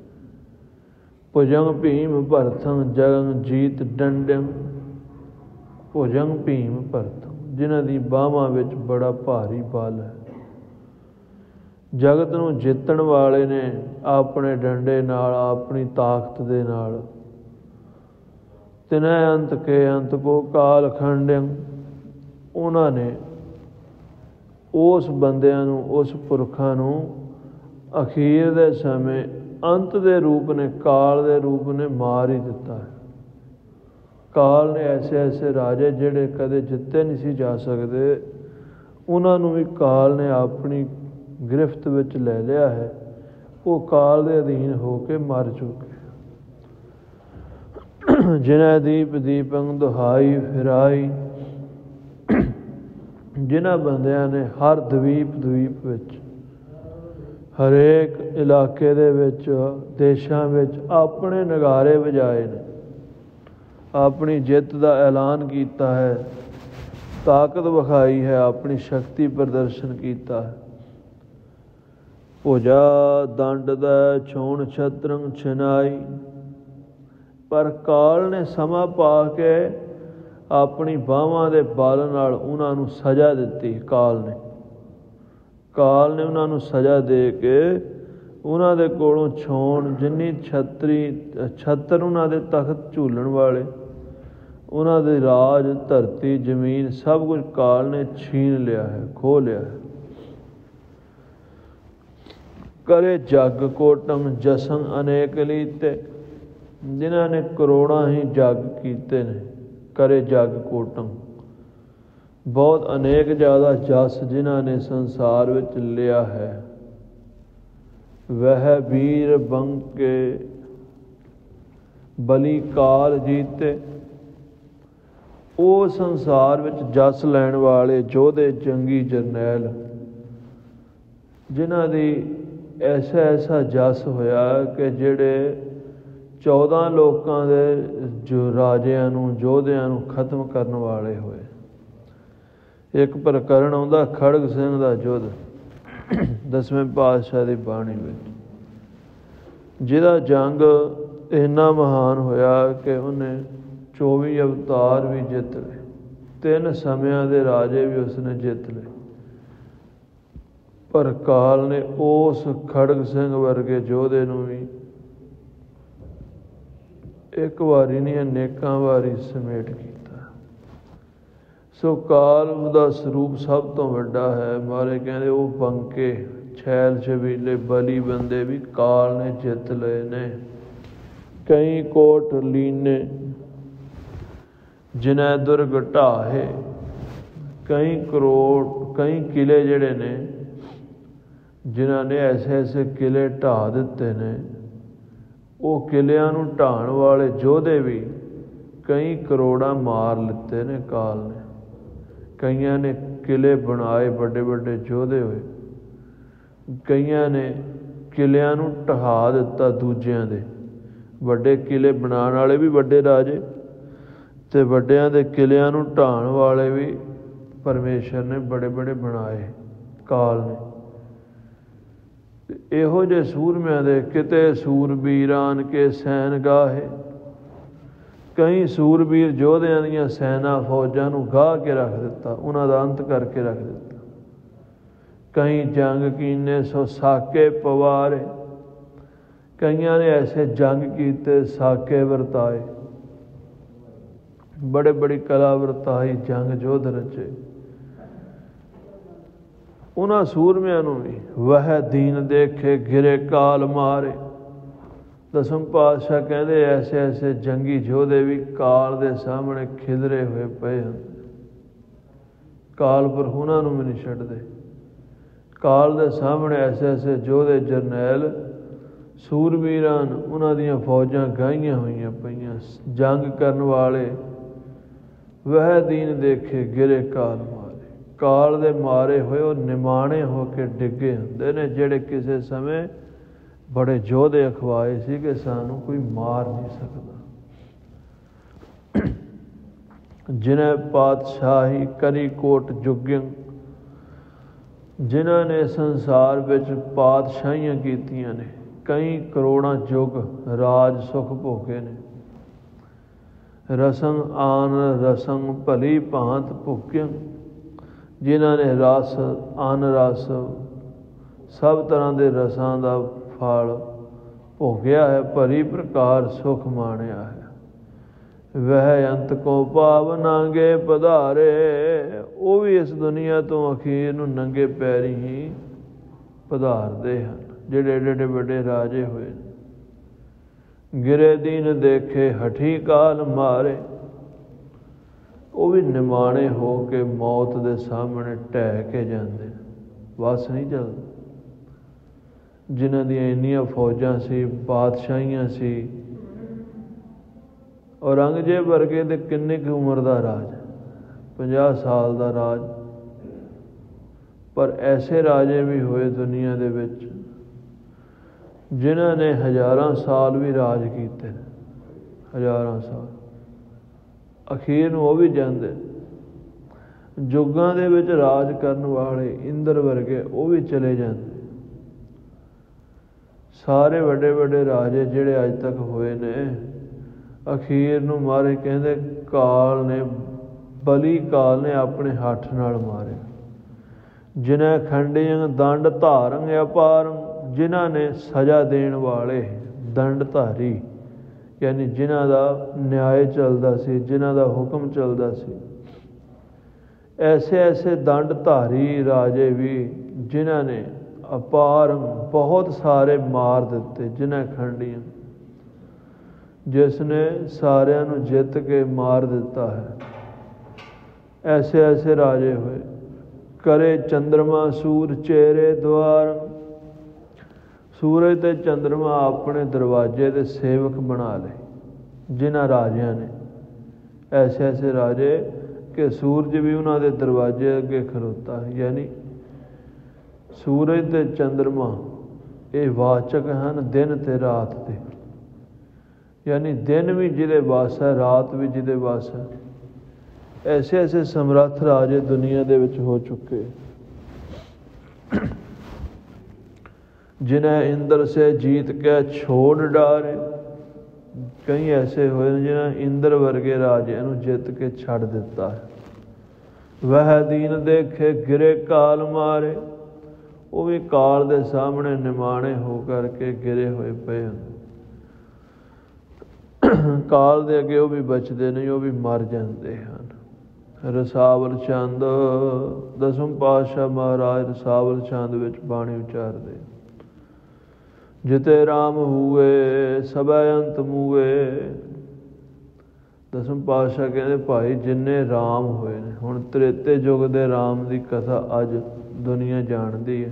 ਭੁਜੰਗ ਭੀਮ ਭਰਥੰ ਜਗੰ ਜੀਤ ਡੰਡੰ। ਭੁਜੰਗ ਭੀਮ ਭਰਥੰ, ਜਿਨ੍ਹਾਂ ਦੀ ਬਾਹਾਂ ਵਿੱਚ ਬੜਾ ਭਾਰੀ ਬਲ ਹੈ। ਜਗਤ ਨੂੰ ਜਿੱਤਣ ਵਾਲੇ ਨੇ ਆਪਣੇ ਡੰਡੇ ਨਾਲ, ਆਪਣੀ ਤਾਕਤ ਦੇ ਨਾਲ। ਤਿਨੈ ਅੰਤ ਕੇ ਅੰਤ ਕੋ ਕਾਲ ਖੰਡੰ। ਉਹਨਾਂ ਨੇ ਉਸ ਬੰਦਿਆਂ ਨੂੰ, ਉਸ ਪੁਰਖਾਂ ਨੂੰ ਅਖੀਰ ਦੇ ਸਮੇਂ ਅੰਤ ਦੇ ਰੂਪ ਨੇ, ਕਾਲ ਦੇ ਰੂਪ ਨੇ ਮਾਰ ਹੀ ਦਿੱਤਾ ਹੈ। ਕਾਲ ਨੇ ਐਸੇ ਐਸੇ ਰਾਜੇ ਜਿਹੜੇ ਕਦੇ ਜਿੱਤੇ ਨਹੀਂ ਸੀ ਜਾ ਸਕਦੇ, ਉਹਨਾਂ ਨੂੰ ਵੀ ਕਾਲ ਨੇ ਆਪਣੀ ਗ੍ਰਿਫਤ ਵਿੱਚ ਲੈ ਲਿਆ ਹੈ। ਉਹ ਕਾਲ ਦੇ ਅਧੀਨ ਹੋ ਕੇ ਮਰ ਚੁੱਕੇ। ਜਿਨ੍ਹਾਂ ਦੀਪ ਦੀਪੰ ਦੁਹਾਈ ਫਿਰਾਈ। ਜਿਨ੍ਹਾਂ ਬੰਦਿਆਂ ਨੇ ਹਰ ਦਵੀਪ ਵਿੱਚ, ਹਰੇਕ ਇਲਾਕੇ ਦੇ ਵਿੱਚ, ਦੇਸ਼ਾਂ ਵਿੱਚ ਆਪਣੇ ਨਗਾਰੇ ਵਜਾਏ ਨੇ, ਆਪਣੀ ਜਿੱਤ ਦਾ ਐਲਾਨ ਕੀਤਾ ਹੈ, ਤਾਕਤ ਵਿਖਾਈ ਹੈ, ਆਪਣੀ ਸ਼ਕਤੀ ਪ੍ਰਦਰਸ਼ਨ ਕੀਤਾ ਹੈ। ਭੁਜਾ ਦੰਡ ਦਾ ਛੋਣ ਛਤਰੰ ਛਨਾਈ। ਪਰ ਕਾਲ ਨੇ ਸਮਾਂ ਪਾ ਕੇ ਆਪਣੀ ਬਾਹਾਂ ਦੇ ਬਲ ਨਾਲ ਉਹਨਾਂ ਨੂੰ ਸਜ਼ਾ ਦਿੱਤੀ। ਕਾਲ ਨੇ ਉਹਨਾਂ ਨੂੰ ਸਜ਼ਾ ਦੇ ਕੇ ਉਹਨਾਂ ਦੇ ਕੋਲੋਂ ਛੋਣ, ਜਿੰਨੀ ਛਤਰ ਉਹਨਾਂ ਦੇ ਤਖਤ ਝੂਲਣ ਵਾਲੇ, ਉਹਨਾਂ ਦੇ ਰਾਜ, ਧਰਤੀ, ਜ਼ਮੀਨ ਸਭ ਕੁਝ ਕਾਲ ਨੇ ਛੀਨ ਲਿਆ ਹੈ, ਖੋਹ ਲਿਆ ਹੈ। ਕਰੇ ਜਗ ਕੋਟੰ ਜਸੰ ਅਨੇਕ ਲੀਤੇ। ਜਿਨ੍ਹਾਂ ਨੇ ਕਰੋੜਾਂ ਹੀ ਜਗ ਕੀਤੇ ਨੇ। ਕਰੇ ਜਗ ਕੋਟੰ, ਬਹੁਤ ਅਨੇਕ ਜ਼ਿਆਦਾ ਜਸ ਜਿਨ੍ਹਾਂ ਨੇ ਸੰਸਾਰ ਵਿੱਚ ਲਿਆ ਹੈ। ਵਹਿ ਵੀਰ ਬੰਕੇ ਬਲੀ ਕਾਲ ਜੀਤੇ। ਉਹ ਸੰਸਾਰ ਵਿੱਚ ਜਸ ਲੈਣ ਵਾਲੇ ਯੋਧੇ, ਜੰਗੀ ਜਰਨੈਲ, ਜਿਨ੍ਹਾਂ ਦੀ ਐਸਾ ਜਸ ਹੋਇਆ ਕਿ ਜਿਹੜੇ 14 ਲੋਕਾਂ ਦੇ ਜੋ ਰਾਜਿਆਂ ਨੂੰ, ਯੋਧਿਆਂ ਨੂੰ ਖਤਮ ਕਰਨ ਵਾਲੇ ਹੋਏ। ਇੱਕ ਪ੍ਰਕਰਨ ਆਉਂਦਾ ਖੜਗ ਸਿੰਘ ਦਾ ਯੁੱਧ 10ਵੇਂ ਪਾਤਸ਼ਾਹ ਦੀ ਬਾਣੀ ਵਿੱਚ, ਜਿਹਦਾ ਜੰਗ ਇੰਨਾ ਮਹਾਨ ਹੋਇਆ ਕਿ ਉਹਨੇ 24 ਅਵਤਾਰ ਵੀ ਜਿੱਤ ਲਏ, 3 ਸਮਿਆਂ ਦੇ ਰਾਜੇ ਵੀ ਉਸਨੇ ਜਿੱਤ ਲਏ। ਪਰ ਕਾਲ ਨੇ ਉਸ ਖੜਗ ਸਿੰਘ ਵਰਗੇ ਯੋਧੇ ਨੂੰ ਵੀ ਇੱਕ ਵਾਰੀ ਨਹੀਂ ਅਨੇਕਾਂ ਵਾਰੀ ਸਮੇਟ ਕੀਤਾ। ਸੋ ਕਾਲ ਦਾ ਸਰੂਪ ਸਭ ਤੋਂ ਵੱਡਾ ਹੈ। ਮਾਰੇ ਕਹਿੰਦੇ ਉਹ ਬੰਕੇ, ਛੈਲ ਛਬੀਲੇ, ਬਲੀ ਬੰਦੇ ਵੀ ਕਾਲ ਨੇ ਜਿੱਤ ਲਏ ਨੇ। ਕਈ ਕੋਟ ਲੀਨੇ ਜਿਨ੍ਹਾਂ ਦੁਰਗ ਢਾਹੇ। ਕਈ ਕਰੋੜ, ਕਈ ਕਿਲੇ ਜਿਹੜੇ ਨੇ, ਜਿਨ੍ਹਾਂ ਨੇ ਐਸੇ ਕਿਲੇ ਢਾਹ ਦਿੱਤੇ ਨੇ। ਉਹ ਕਿਲਿਆਂ ਨੂੰ ਢਾਹਣ ਵਾਲੇ ਯੋਧੇ ਵੀ ਕਈ ਕਰੋੜਾਂ ਮਾਰ ਲਿੱਤੇ ਨੇ ਕਾਲ ਨੇ। ਕਈਆਂ ਨੇ ਕਿਲੇ ਬਣਾਏ, ਵੱਡੇ ਵੱਡੇ ਯੋਧੇ ਹੋਏ। ਕਈਆਂ ਨੇ ਕਿਲਿਆਂ ਨੂੰ ਢਹਾ ਦਿੱਤਾ ਦੂਜਿਆਂ ਦੇ। ਵੱਡੇ ਕਿਲੇ ਬਣਾਉਣ ਵਾਲੇ ਵੀ ਵੱਡੇ ਰਾਜੇ, ਅਤੇ ਵੱਡਿਆਂ ਦੇ ਕਿਲਿਆਂ ਨੂੰ ਢਾਹਣ ਵਾਲੇ ਵੀ ਪਰਮੇਸ਼ਰ ਨੇ ਬੜੇ ਬਣਾਏ ਕਾਲ ਨੇ। ਇਹੋ ਜਿਹੇ ਸੂਰਮਿਆਂ ਦੇ ਕਿਤੇ ਸੂਰਬੀਰਾਨ ਕੇ ਸੈਨ ਗਾਹੇ। ਕਈ ਸੂਰਬੀਰ ਯੋਧਿਆਂ ਦੀਆਂ ਸੈਨਾ ਫੌਜਾਂ ਨੂੰ ਗਾਹ ਕੇ ਰੱਖ ਦਿੱਤਾ, ਉਹਨਾਂ ਦਾ ਅੰਤ ਕਰਕੇ ਰੱਖ ਦਿੱਤਾ। ਕਈ ਜੰਗ ਕੀਨੇ ਸੋ ਸਾਕੇ ਪਵਾਰੇ। ਕਈਆਂ ਨੇ ਐਸੇ ਜੰਗ ਕੀਤੇ, ਸਾਕੇ ਵਰਤਾਏ, ਬੜੀ ਕਲਾ ਵਰਤਾਈ, ਜੰਗ ਯੁੱਧ ਰਚੇ। ਉਹਨਾਂ ਸੂਰਮਿਆਂ ਨੂੰ ਵੀ ਵਹਿ ਦੀਨ ਦੇਖੇ ਗਿਰੇ ਕਾਲ ਮਾਰੇ। ਦਸਮ ਪਾਤਸ਼ਾਹ ਕਹਿੰਦੇ ਐਸੇ ਐਸੇ ਜੰਗੀ ਯੋਧੇ ਵੀ ਕਾਲ ਦੇ ਸਾਹਮਣੇ ਖਿਦਰੇ ਹੋਏ ਪਏ ਹਨ। ਕਾਲ ਪਰ ਉਹਨਾਂ ਨੂੰ ਵੀ ਨਹੀਂ ਛੱਡਦੇ। ਕਾਲ ਦੇ ਸਾਹਮਣੇ ਐਸੇ ਐਸੇ ਯੋਧੇ ਜਰਨੈਲ ਸੂਰਬੀਰਾਂ ਉਹਨਾਂ ਦੀਆਂ ਫੌਜਾਂ ਗਾਹੀਆਂ ਹੋਈਆਂ ਪਈਆਂ। ਜੰਗ ਕਰਨ ਵਾਲੇ ਵਹਿ ਦੀਨ ਦੇਖੇ ਗਿਰੇ ਕਾਲ ਮਾਰੇ। ਕਾਲ ਦੇ ਮਾਰੇ ਹੋਏ ਉਹ ਨਿਮਾਣੇ ਹੋ ਕੇ ਡਿੱਗੇ ਹੁੰਦੇ ਨੇ, ਜਿਹੜੇ ਕਿਸੇ ਸਮੇਂ ਬੜੇ ਯੋਧੇ ਅਖਵਾਏ ਸੀ ਕਿ ਸਾਨੂੰ ਕੋਈ ਮਾਰ ਨਹੀਂ ਸਕਦਾ। ਜਿਨ੍ਹਾਂ ਪਾਤਸ਼ਾਹੀ ਕਰੀ ਕੋਟ ਜੁਗਿਆ, ਜਿਨ੍ਹਾਂ ਨੇ ਸੰਸਾਰ ਵਿੱਚ ਪਾਤਸ਼ਾਹੀਆਂ ਕੀਤੀਆਂ ਨੇ, ਕਈ ਕਰੋੜਾਂ ਯੁੱਗ ਰਾਜ ਸੁਖ ਭੋਗੇ ਨੇ। ਰਸੰ ਆਨ ਰਸੰ ਭਲੀ ਭਾਂਤ ਭੁੱਕਿਆ, ਜਿਨ੍ਹਾਂ ਨੇ ਰਸ ਅਨ ਰਸ ਸਭ ਤਰ੍ਹਾਂ ਦੇ ਰਸਾਂ ਦਾ ਫਲ ਭੋਗਿਆ ਹੈ, ਭਲੀ ਪ੍ਰਕਾਰ ਸੁਖ ਮਾਣਿਆ ਹੈ। ਵਹਿ ਅੰਤ ਕੋ ਭਾਵ ਨਾਂਗੇ ਪਧਾਰੇ, ਉਹ ਵੀ ਇਸ ਦੁਨੀਆ ਤੋਂ ਅਖੀਰ ਨੂੰ ਨੰਗੇ ਪੈਰੀ ਹੀ ਪਧਾਰਦੇ ਹਨ, ਜਿਹੜੇ ਏਡੇ ਏਡੇ ਵੱਡੇ ਰਾਜੇ ਹੋਏ ਨੇ। ਗਿਰੇ ਦੀਨ ਦੇਖੇ ਹਠੀ ਕਾਲ ਮਾਰੇ, ਉਹ ਵੀ ਨਿਮਾਣੇ ਹੋ ਕੇ ਮੌਤ ਦੇ ਸਾਹਮਣੇ ਢਹਿ ਕੇ ਜਾਂਦੇ, ਵਸ ਨਹੀਂ ਚੱਲਦਾ। ਜਿਨ੍ਹਾਂ ਦੀਆਂ ਇੰਨੀਆਂ ਫੌਜਾਂ ਸੀ, ਬਾਦਸ਼ਾਹੀਆਂ ਸੀ, ਔਰੰਗਜ਼ੇਬ ਵਰਗੇ ਦੇ ਕਿੰਨੀ ਕੁ ਉਮਰ ਦਾ ਰਾਜ, 50 ਸਾਲ ਦਾ ਰਾਜ। ਪਰ ਐਸੇ ਰਾਜੇ ਵੀ ਹੋਏ ਦੁਨੀਆ ਦੇ ਵਿੱਚ ਜਿਨ੍ਹਾਂ ਨੇ ਹਜ਼ਾਰਾਂ ਸਾਲ ਵੀ ਰਾਜ ਕੀਤੇ, ਹਜ਼ਾਰਾਂ ਸਾਲ। ਅਖੀਰ ਨੂੰ ਉਹ ਵੀ ਜਾਂਦੇ। ਯੁੱਗਾਂ ਦੇ ਵਿੱਚ ਰਾਜ ਕਰਨ ਵਾਲੇ ਇੰਦਰ ਵਰਗੇ ਉਹ ਵੀ ਚਲੇ ਜਾਂਦੇ। ਸਾਰੇ ਵੱਡੇ ਵੱਡੇ ਰਾਜੇ ਜਿਹੜੇ ਅੱਜ ਤੱਕ ਹੋਏ ਨੇ, ਅਖੀਰ ਨੂੰ ਮਾਰੇ ਕਹਿੰਦੇ ਕਾਲ ਨੇ, ਬਲੀ ਕਾਲ ਨੇ ਆਪਣੇ ਹੱਥ ਨਾਲ ਮਾਰੇ। ਜਿਨ੍ਹਾਂ ਖੰਡਿਆਂ ਦੰਡ ਧਾਰੰ ਅਪਾਰੰ, ਜਿਨ੍ਹਾਂ ਨੇ ਸਜ਼ਾ ਦੇਣ ਵਾਲੇ ਦੰਡ ਧਾਰੀ, ਯਾਨੀ ਜਿਨ੍ਹਾਂ ਦਾ ਨਿਆਂ ਚੱਲਦਾ ਸੀ, ਜਿਨ੍ਹਾਂ ਦਾ ਹੁਕਮ ਚੱਲਦਾ ਸੀ, ਐਸੇ ਐਸੇ ਦੰਡ ਧਾਰੀ ਰਾਜੇ ਵੀ ਜਿਨ੍ਹਾਂ ਨੇ ਅਪਾਰ ਬਹੁਤ ਸਾਰੇ ਮਾਰ ਦਿੱਤੇ। ਜਿਨ੍ਹਾਂ ਖੰਡੀਆਂ, ਜਿਸ ਨੇ ਸਾਰਿਆਂ ਨੂੰ ਜਿੱਤ ਕੇ ਮਾਰ ਦਿੱਤਾ ਹੈ, ਐਸੇ ਐਸੇ ਰਾਜੇ ਹੋਏ। ਕਰੇ ਚੰਦਰਮਾ ਸੂਰ ਚਿਹਰੇ ਦੁਆਰ, ਸੂਰਜ ਤੇ ਚੰਦਰਮਾ ਆਪਣੇ ਦਰਵਾਜ਼ੇ ਦੇ ਸੇਵਕ ਬਣਾ ਲਏ ਜਿਨ੍ਹਾਂ ਰਾਜਿਆਂ ਨੇ। ਐਸੇ ਐਸੇ ਰਾਜੇ ਕਿ ਸੂਰਜ ਵੀ ਉਹਨਾਂ ਦੇ ਦਰਵਾਜ਼ੇ ਅੱਗੇ ਖਲੋਤਾ ਹੈ। ਯਾਨੀ ਸੂਰਜ ਤੇ ਚੰਦਰਮਾ ਇਹ ਵਾਚਕ ਹਨ ਦਿਨ ਤੇ ਰਾਤ ਦੇ, ਯਾਨੀ ਦਿਨ ਵੀ ਜਿਹਦੇ ਵੱਸ ਹੈ, ਰਾਤ ਵੀ ਜਿਹਦੇ ਵੱਸ ਹੈ। ਐਸੇ ਐਸੇ ਸਮਰੱਥ ਰਾਜੇ ਦੁਨੀਆ ਦੇ ਵਿੱਚ ਹੋ ਚੁੱਕੇ। ਜਿਨ੍ਹਾਂ ਇੰਦਰ ਸੇ ਜੀਤ ਕੇ ਛੋੜ ਡਾਰੇ, ਕਈ ਐਸੇ ਹੋਏ ਨੇ ਜਿਨ੍ਹਾਂ ਇੰਦਰ ਵਰਗੇ ਰਾਜਿਆਂ ਨੂੰ ਜਿੱਤ ਕੇ ਛੱਡ ਦਿੱਤਾ ਹੈ। ਵਹਿ ਦੀਨ ਦੇਖੇ ਗਿਰੇ ਕਾਲ ਮਾਰੇ, ਉਹ ਵੀ ਕਾਲ ਦੇ ਸਾਹਮਣੇ ਨਿਮਾਣੇ ਹੋ ਕਰਕੇ ਗਿਰੇ ਹੋਏ ਪਏ ਹਨ। ਕਾਲ ਦੇ ਅੱਗੇ ਉਹ ਵੀ ਬਚਦੇ ਨਹੀਂ, ਉਹ ਵੀ ਮਰ ਜਾਂਦੇ ਹਨ। ਰਸਾਵਲ ਚੰਦ, ਦਸਮ ਪਾਤਸ਼ਾਹ ਮਹਾਰਾਜ ਰਸਾਵਲ ਚੰਦ ਵਿੱਚ ਬਾਣੀ ਉਚਾਰਦੇ। ਜਿਤੇ ਰਾਮ ਹੂਏ ਸਭੈ ਅੰਤ ਮੂਏ, ਦਸਮ ਪਾਤਸ਼ਾਹ ਕਹਿੰਦੇ ਭਾਈ ਜਿੰਨੇ ਰਾਮ ਹੋਏ ਨੇ, ਹੁਣ ਤ੍ਰੇਤੇ ਯੁੱਗ ਦੇ ਰਾਮ ਦੀ ਕਥਾ ਅੱਜ ਦੁਨੀਆ ਜਾਣਦੀ ਹੈ,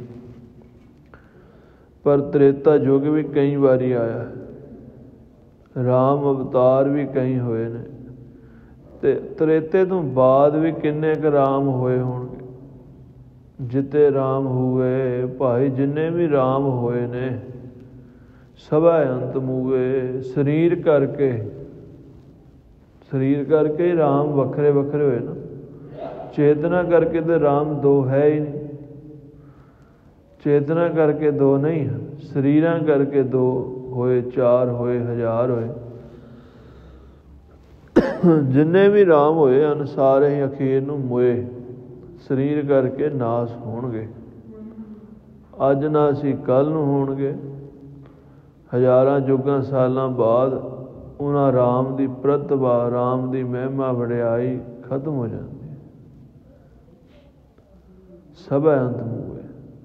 ਪਰ ਤ੍ਰੇਤਾ ਯੁੱਗ ਵੀ ਕਈ ਵਾਰੀ ਆਇਆ, ਰਾਮ ਅਵਤਾਰ ਵੀ ਕਈ ਹੋਏ ਨੇ, ਤੇ ਤ੍ਰੇਤੇ ਤੋਂ ਬਾਅਦ ਵੀ ਕਿੰਨੇ ਕੁ ਰਾਮ ਹੋਏ ਹੋਣਗੇ। ਜਿਤੇ ਰਾਮ ਹੋਏ ਭਾਈ, ਜਿੰਨੇ ਵੀ ਰਾਮ ਹੋਏ ਨੇ, ਸਭੈ ਅੰਤ ਮੂਏ, ਸਰੀਰ ਕਰਕੇ ਹੀ ਰਾਮ ਵੱਖਰੇ ਵੱਖਰੇ ਹੋਏ ਨਾ। ਚੇਤਨਾ ਕਰਕੇ ਤੇ ਰਾਮ ਦੋ ਹੈ ਹੀ ਨਹੀਂ, ਚੇਤਨਾ ਕਰਕੇ ਦੋ ਨਹੀਂ, ਸਰੀਰਾਂ ਕਰਕੇ ਦੋ ਹੋਏ, ਚਾਰ ਹੋਏ, ਹਜ਼ਾਰ ਹੋਏ। ਜਿੰਨੇ ਵੀ ਰਾਮ ਹੋਏ ਹਨ ਸਾਰੇ ਹੀ ਅਖੀਰ ਨੂੰ ਮੋਏ, ਸਰੀਰ ਕਰਕੇ ਨਾਸ ਹੋਣਗੇ। ਅੱਜ ਨਾ ਸੀ ਕੱਲ੍ਹ ਨੂੰ ਹੋਣਗੇ। ਹਜ਼ਾਰਾਂ ਯੁੱਗਾਂ ਸਾਲਾਂ ਬਾਅਦ ਉਹਨਾਂ ਰਾਮ ਦੀ ਪ੍ਰਤਿਭਾ, ਰਾਮ ਦੀ ਮਹਿਮਾ ਵਡਿਆਈ ਖਤਮ ਹੋ ਜਾਂਦੀ। ਸਭੈ ਅੰਤ ਮੂਏ।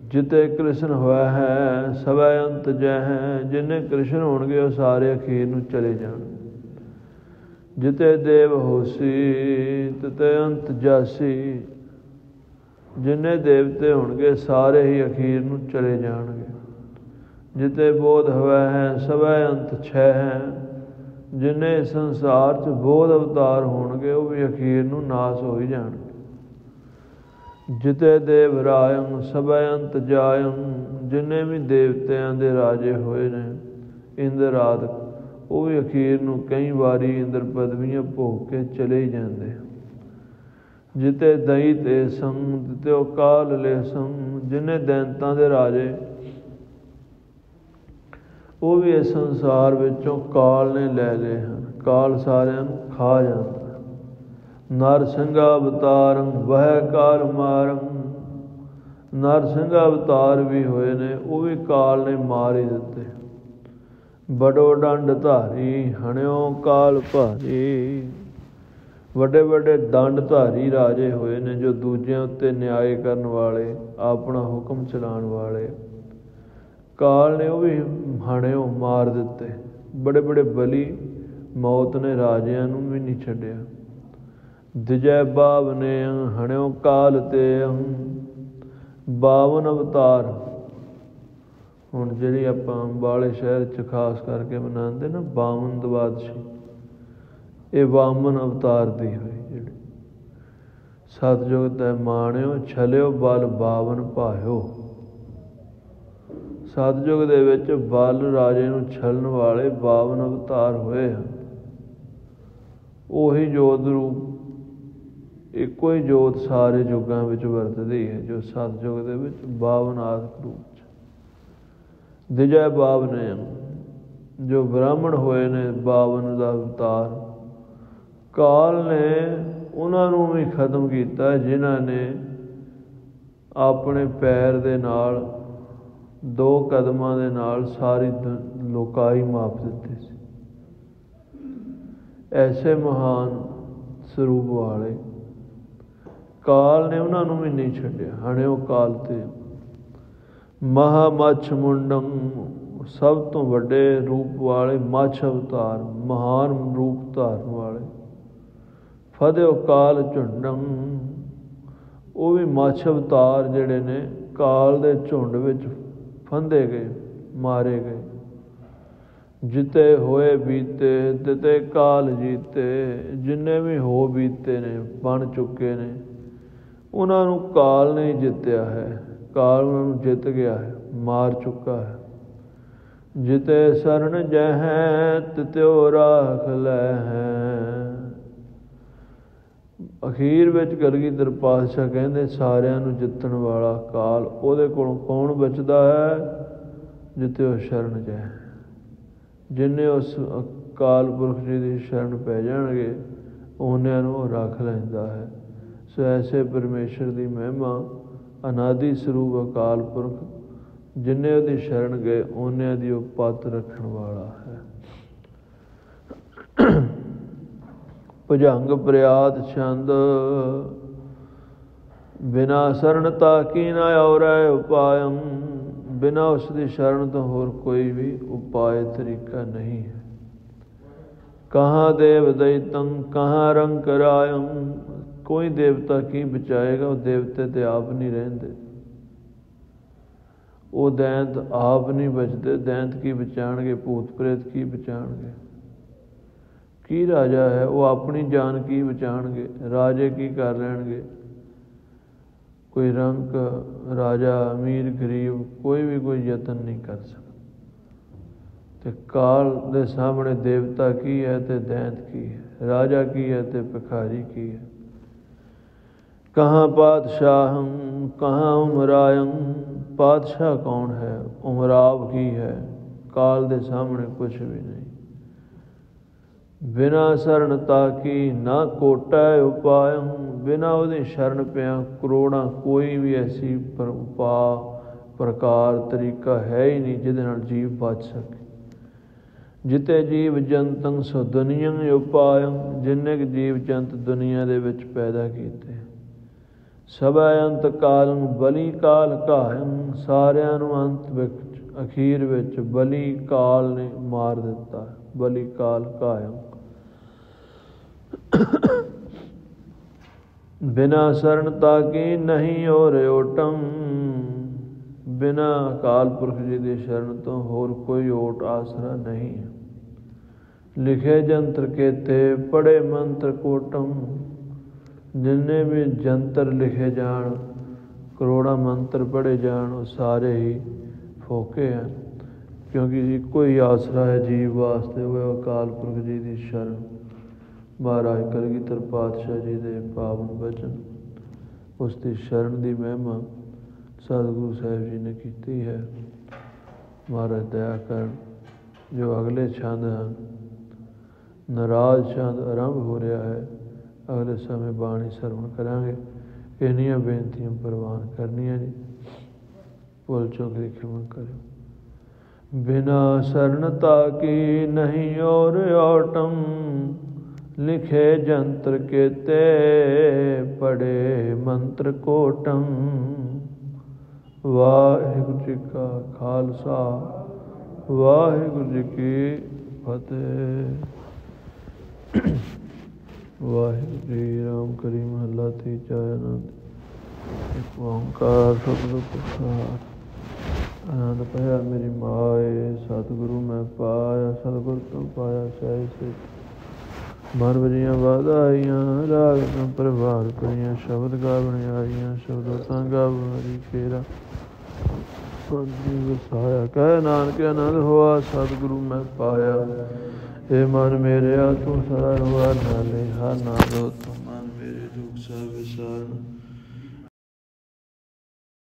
जिते कृष्ण होया है सवै अंत जय है। जिन्ने कृष्ण होणगे वो सारे अखीर नूं चले जाण। जिते देव होसी तिते अंत जासी। जिन्ने देवते होणगे सारे ही अखीर नूं चले जाणगे। जिते बोध होया है सवै अंत छह है। जिन्ने संसार च बोध अवतार होणगे वो भी अखीर नूं नाश हो ही जाणगे। जिते देव रायं सबै अंत जायं। जिन्ने भी देवतियां दे राजे होए ने इंद्र आदि वो भी अखीर नूं कई वारी इंद्र पदवियां भोग के चले ही जाते। जिते दई ते संग तिते काल ले संग। जिन्ने दैंतां दे राजे वो भी इस संसार विचों काल ने लै लए हैं। काल सारिਆਂ ਨੂੰ खा जाता। नर सिंह अवतारं वह काल मारं। नर सिंह अवतार भी होए ने वो भी काल ने मार ही दिते। बड़ो डंड धारी हणियो काल भारी। ਵੱਡੇ ਵੱਡੇ ਦੰਡਧਾਰੀ ਰਾਜੇ ਹੋਏ ਨੇ ਜੋ ਦੂਜਿਆਂ ਉੱਤੇ ਨਿਆਏ ਕਰਨ ਵਾਲੇ, ਆਪਣਾ ਹੁਕਮ ਚਲਾਉਣ ਵਾਲੇ। ਕਾਲ ਨੇ ਉਹ ਵੀ ਹਾਣਿਓ ਮਾਰ ਦਿੱਤੇ। ਬੜੇ ਬੜੇ ਬਲੀ ਮੌਤ ਨੇ ਰਾਜਿਆਂ ਨੂੰ ਵੀ ਨਹੀਂ ਛੱਡਿਆ। ਦਿਜੈ ਬਾਵਨੇ ਹਣਿਓ ਕਾਲ ਤੇ 52 ਅਵਤਾਰ। ਹੁਣ ਜਿਹੜੀ ਆਪਾਂ ਅੰਬਾਲੇ ਸ਼ਹਿਰ 'ਚ ਖਾਸ ਕਰਕੇ ਮਨਾਉਂਦੇ ਨਾ 52 ਦਵਾਦਸ਼ੀ, ਇਹ ਵਾਮਨ ਅਵਤਾਰ ਦੀ ਹੋਈ। ਜਿਹੜੀ ਸਤਿਯੁਗ ਤੈ ਮਾਣਿਓ ਛਲਿਓ ਬਲ 52 ਭਾਇਓ। ਸਤਿਯੁਗ ਦੇ ਵਿੱਚ ਬਲ ਰਾਜੇ ਨੂੰ ਛਲਣ ਵਾਲੇ 52 ਅਵਤਾਰ ਹੋਏ ਹਨ। ਉਹੀ ਜੋਤ ਰੂਪ ਇੱਕੋ ਹੀ ਜੋਤ ਸਾਰੇ ਯੁੱਗਾਂ ਵਿੱਚ ਵਰਤਦੀ ਹੈ, ਜੋ ਸਤਿਯੁਗ ਦੇ ਵਿੱਚ 52 ਆਦਿਕ ਰੂਪ 'ਚ। ਦਿਜੈ ਬਾਵਨੇ ਜੋ ਬ੍ਰਾਹਮਣ ਹੋਏ ਨੇ 52 ਦਾ ਅਵਤਾਰ। ਕਾਲ ਨੇ ਉਹਨਾਂ ਨੂੰ ਵੀ ਖਤਮ ਕੀਤਾ ਜਿਨ੍ਹਾਂ ਨੇ ਆਪਣੇ ਪੈਰ ਦੇ ਨਾਲ 2 ਕਦਮਾਂ ਦੇ ਨਾਲ ਸਾਰੀ ਲੋਕਾਈ ਮਾਪ ਦਿੱਤੀ ਸੀ। ਐਸੇ ਮਹਾਨ ਸਰੂਪ ਵਾਲੇ ਕਾਲ ਨੇ ਉਹਨਾਂ ਨੂੰ ਵੀ ਨਹੀਂ ਛੱਡਿਆ। ਹਣਿਓ ਕਾਲ ਤੇ ਮਹਾ ਮੱਛ ਮੁੰਡਮ ਸਭ ਤੋਂ ਵੱਡੇ ਰੂਪ ਵਾਲੇ ਮੱਛ ਅਵਤਾਰ, ਮਹਾਨ ਰੂਪ ਧਾਰਨ ਵਾਲੇ। ਫਦਿਓ ਕਾਲ ਝੁੰਡੰ ਉਹ ਵੀ ਮੱਛ ਅਵਤਾਰ ਜਿਹੜੇ ਨੇ ਕਾਲ ਦੇ ਝੁੰਡ ਵਿੱਚ ਫੰਦੇ ਗਏ, ਮਾਰੇ ਗਏ। ਜਿਤੇ ਹੋਏ ਬੀਤੇ ਤਿਤੇ ਕਾਲ ਜੀਤੇ। ਜਿੰਨੇ ਵੀ ਹੋ ਬੀਤੇ ਨੇ, ਬਣ ਚੁੱਕੇ ਨੇ, ਉਹਨਾਂ ਨੂੰ ਕਾਲ ਨੇ ਜਿੱਤਿਆ ਹੈ। ਕਾਲ ਉਹਨਾਂ ਨੂੰ ਜਿੱਤ ਗਿਆ ਹੈ, ਮਾਰ ਚੁੱਕਾ ਹੈ। ਜਿਤੇ ਸ਼ਰਨ ਜੈ ਹੈ ਤਿਤਿਓ ਰਾਖ ਲੈ ਹੈ। ਅਖੀਰ ਵਿੱਚ ਕਲਗੀਧਰ ਪਾਤਸ਼ਾਹ ਕਹਿੰਦੇ ਸਾਰਿਆਂ ਨੂੰ ਜਿੱਤਣ ਵਾਲਾ ਕਾਲ, ਉਹਦੇ ਕੋਲੋਂ ਕੌਣ ਬਚਦਾ ਹੈ? ਜਿੱਤੇ ਉਹ ਸ਼ਰਨ ਜੈ। ਜਿੰਨੇ ਉਸ ਅਕਾਲ ਪੁਰਖ ਜੀ ਦੀ ਸ਼ਰਨ ਪੈ ਜਾਣਗੇ ਉਹਨਿਆਂ ਨੂੰ ਉਹ ਰੱਖ ਲੈਂਦਾ ਹੈ। ਸੋ ਐਸੇ ਪਰਮੇਸ਼ਰ ਦੀ ਮਹਿਮਾ, ਅਨਾਦਿ ਸਰੂਪ ਅਕਾਲ ਪੁਰਖ, ਜਿੰਨੇ ਉਹਦੀ ਸ਼ਰਨ ਗਏ ਉਹਨਿਆਂ ਦੀ ਉਹ ਪੱਤ ਰੱਖਣ ਵਾਲਾ ਹੈ। ਭੁਜੰਗ ਪ੍ਰਿਆਦ ਛੰਦ ਬਿਨਾ ਸ਼ਰਨਤਾ ਕੀ ਨਾ ਔਰੈ ਉਪਾਇੰ। ਬਿਨਾ ਉਸ ਦੀ ਸ਼ਰਨ ਤੋਂ ਹੋਰ ਕੋਈ ਵੀ ਉਪਾਏ ਤਰੀਕਾ ਨਹੀਂ ਹੈ। ਕਹਾਂ ਦੇਵ ਦੈਤੰ ਕਹਾਂ ਰੰਕ ਰਾਇੰ। ਕੋਈ ਦੇਵਤਾ ਕੀ ਬਚਾਏਗਾ? ਉਹ ਦੇਵਤੇ ਤੇ ਆਪ ਨਹੀਂ ਰਹਿੰਦੇ। ਉਹ ਦੈਂਤ ਆਪ ਨਹੀਂ ਬਚਦੇ। ਦੈਂਤ ਕੀ ਬਚਾਉਣਗੇ? ਭੂਤ ਪ੍ਰੇਤ ਕੀ ਬਚਾਉਣਗੇ? ਕੀ ਰਾਜਾ ਹੈ ਉਹ ਆਪਣੀ ਜਾਨ ਕੀ ਬਚਾਉਣਗੇ? ਰਾਜੇ ਕੀ ਕਰ ਲੈਣਗੇ? ਕੋਈ ਰੰਕ ਰਾਜਾ, ਅਮੀਰ ਗਰੀਬ, ਕੋਈ ਵੀ ਕੋਈ ਯਤਨ ਨਹੀਂ ਕਰ ਸਕਦਾ। ਤੇ ਕਾਲ ਦੇ ਸਾਹਮਣੇ ਦੇਵਤਾ ਕੀ ਹੈ ਤੇ ਦੈਂਤ ਕੀ ਹੈ, ਰਾਜਾ ਕੀ ਹੈ ਤੇ ਭਿਖਾਰੀ ਕੀ ਹੈ। ਕਹਾਂ ਪਾਤਸ਼ਾਹੰ ਕਹਾਂ ਉਮਰਾਇੰ। ਪਾਤਸ਼ਾਹ ਕੌਣ ਹੈ? ਉਮਰਾਵ ਕੀ ਹੈ? ਕਾਲ ਦੇ ਸਾਹਮਣੇ ਕੁਛ ਵੀ ਨਹੀਂ। ਬਿਨਾ ਸ਼ਰਨਤਾ ਕੀ ਨਾ ਕੋਟੈ ਉਪਾਇੰ। ਬਿਨਾ ਉਹਦੀ ਸ਼ਰਨ ਪਿਆ ਕਰੋੜਾਂ ਕੋਈ ਵੀ ਐਸੀ ਪ੍ਰਕਾਰ ਤਰੀਕਾ ਹੈ ਹੀ ਨਹੀਂ ਜਿਹਦੇ ਨਾਲ ਜੀਵ ਬਚ ਸਕੇ। ਜਿਤੇ ਜੀਵ ਜੰਤੰ ਸੋ ਦੁਨੀਆਂ ਉਪਾਇੰ। ਜਿੰਨੇ ਕੁ ਜੀਵ ਜੰਤ ਦੁਨੀਆ ਦੇ ਵਿੱਚ ਪੈਦਾ ਕੀਤੇ ਸਭੈ ਅੰਤ ਕਾਲੰ ਬਲੀ ਕਾਲ ਘਾਇੰ। ਸਾਰਿਆਂ ਨੂੰ ਅੰਤ ਵਿੱਚ ਅਖੀਰ ਵਿੱਚ ਬਲੀ ਕਾਲ ਨੇ ਮਾਰ ਦਿੱਤਾ। ਬਲੀ ਕਾਲ ਘਾਇੰ। ਬਿਨਾ ਸਰਣ ਤਾਕੀ ਨਹੀਂ ਔਰ ਓਟਮ। ਬਿਨਾ ਅਕਾਲ ਪੁਰਖ ਜੀ ਦੀ ਸ਼ਰਨ ਤੋਂ ਹੋਰ ਕੋਈ ਓਟ ਆਸਰਾ ਨਹੀਂ ਹੈ। ਲਿਖੇ ਜੰਤਰ ਕੇਤੇ ਪੜ੍ਹੇ ਮੰਤਰ ਕੋਟਮ। ਜਿੰਨੇ ਵੀ ਜੰਤਰ ਲਿਖੇ ਜਾਣ, ਕਰੋੜਾਂ ਮੰਤਰ ਪੜ੍ਹੇ ਜਾਣ, ਉਹ ਸਾਰੇ ਹੀ ਫੋਕੇ ਹਨ। ਕਿਉਂਕਿ ਇੱਕੋ ਹੀ ਆਸਰਾ ਹੈ ਜੀਵ ਵਾਸਤੇ, ਉਹ ਅਕਾਲ ਪੁਰਖ ਜੀ ਦੀ ਸ਼ਰਨ। ਮਹਾਰਾਜ ਕਲਗੀਧਰ ਪਾਤਸ਼ਾਹ ਜੀ ਦੇ ਪਾਵਨ ਬਚਨ, ਉਸ ਦੀ ਸ਼ਰਨ ਦੀ ਮਹਿਮਾ ਸਤਿਗੁਰੂ ਸਾਹਿਬ ਜੀ ਨੇ ਕੀਤੀ ਹੈ। ਮਹਾਰਾਜ ਦਇਆ ਕਰਨ। ਜੋ ਅਗਲੇ ਛੰਦ ਹਨ, ਨਾਰਾਜ਼ ਛੰਦ ਆਰੰਭ ਹੋ ਰਿਹਾ ਹੈ। ਅਗਲੇ ਸਮੇਂ ਬਾਣੀ ਸਰਵਣ ਕਰਾਂਗੇ। ਇੰਨੀਆਂ ਬੇਨਤੀਆਂ ਪ੍ਰਵਾਨ ਕਰਨੀਆਂ ਜੀ। ਭੁੱਲ ਚੁੱਕ ਦੀ ਖਿਮਾ ਕਰਿਓ। ਬਿਨਾ ਸਰਣ ਤਾਕੀ ਨਹੀਂ ਔਰ ਓਟਮ। ਲਿਖੇ ਜੰਤਰ ਕੇਤੇ ਪੜ੍ਹੇ ਮੰਤਰ ਕੋਟਮ। ਵਾਹਿਗੁਰੂ ਜੀ ਕਾ ਖਾਲਸਾ, ਵਾਹਿਗੁਰੂ ਜੀ ਕੀ ਫਤਿਹ। ਵਾਹਿਗੁਰੂ ਜੀ। ਰਾਮ ਕਰੀ ਮਹੱਲਾ ਤੀਜਾ। ਆਨੰਦ। ਇੱਕ ਓਂਕਾਰ ਸਤਿਗੁਰੂ ਪ੍ਰਸਾਦਿ। ਆਨੰਦ ਪਾਇਆ ਮੇਰੀ ਮਾਏ, ਸਤਿਗੁਰੂ ਮੈਂ ਪਾਇਆ। ਸਤਿਗੁਰ ਤੋਂ ਪਾਇਆ ਸਹਿਜ ਸਿੱਧ। ਮਨ ਵਜੀਆਂ ਵਾਧਾਈਆਂ, ਰਾਗ ਤੋਂ ਪ੍ਰਭਾਤ ਪਈਆਂ। ਸ਼ਬਦ ਗਾਵਣ ਆਈਆਂ, ਸ਼ਬਦ ਤਾਂ ਗਾਵਣ ਹਰੀ ਕੇਰਾ। ਵਸਾਇਆ ਕਹਿ ਨਾਨਕ ਆਨੰਦ ਹੋਆ, ਸਤਿਗੁਰੂ ਮੈਂ ਪਾਇਆ। ਏ ਮਨ ਮੇਰਿਆ ਤੂੰ ਸਦਾ ਰਵਾ, ਨਾਲੇ ਹਰ ਨਾਮ ਤੂੰ ਮਨ ਮੇਰੇ ਦੁੱਖ ਸਭ ਵਿਸਾਰਨ।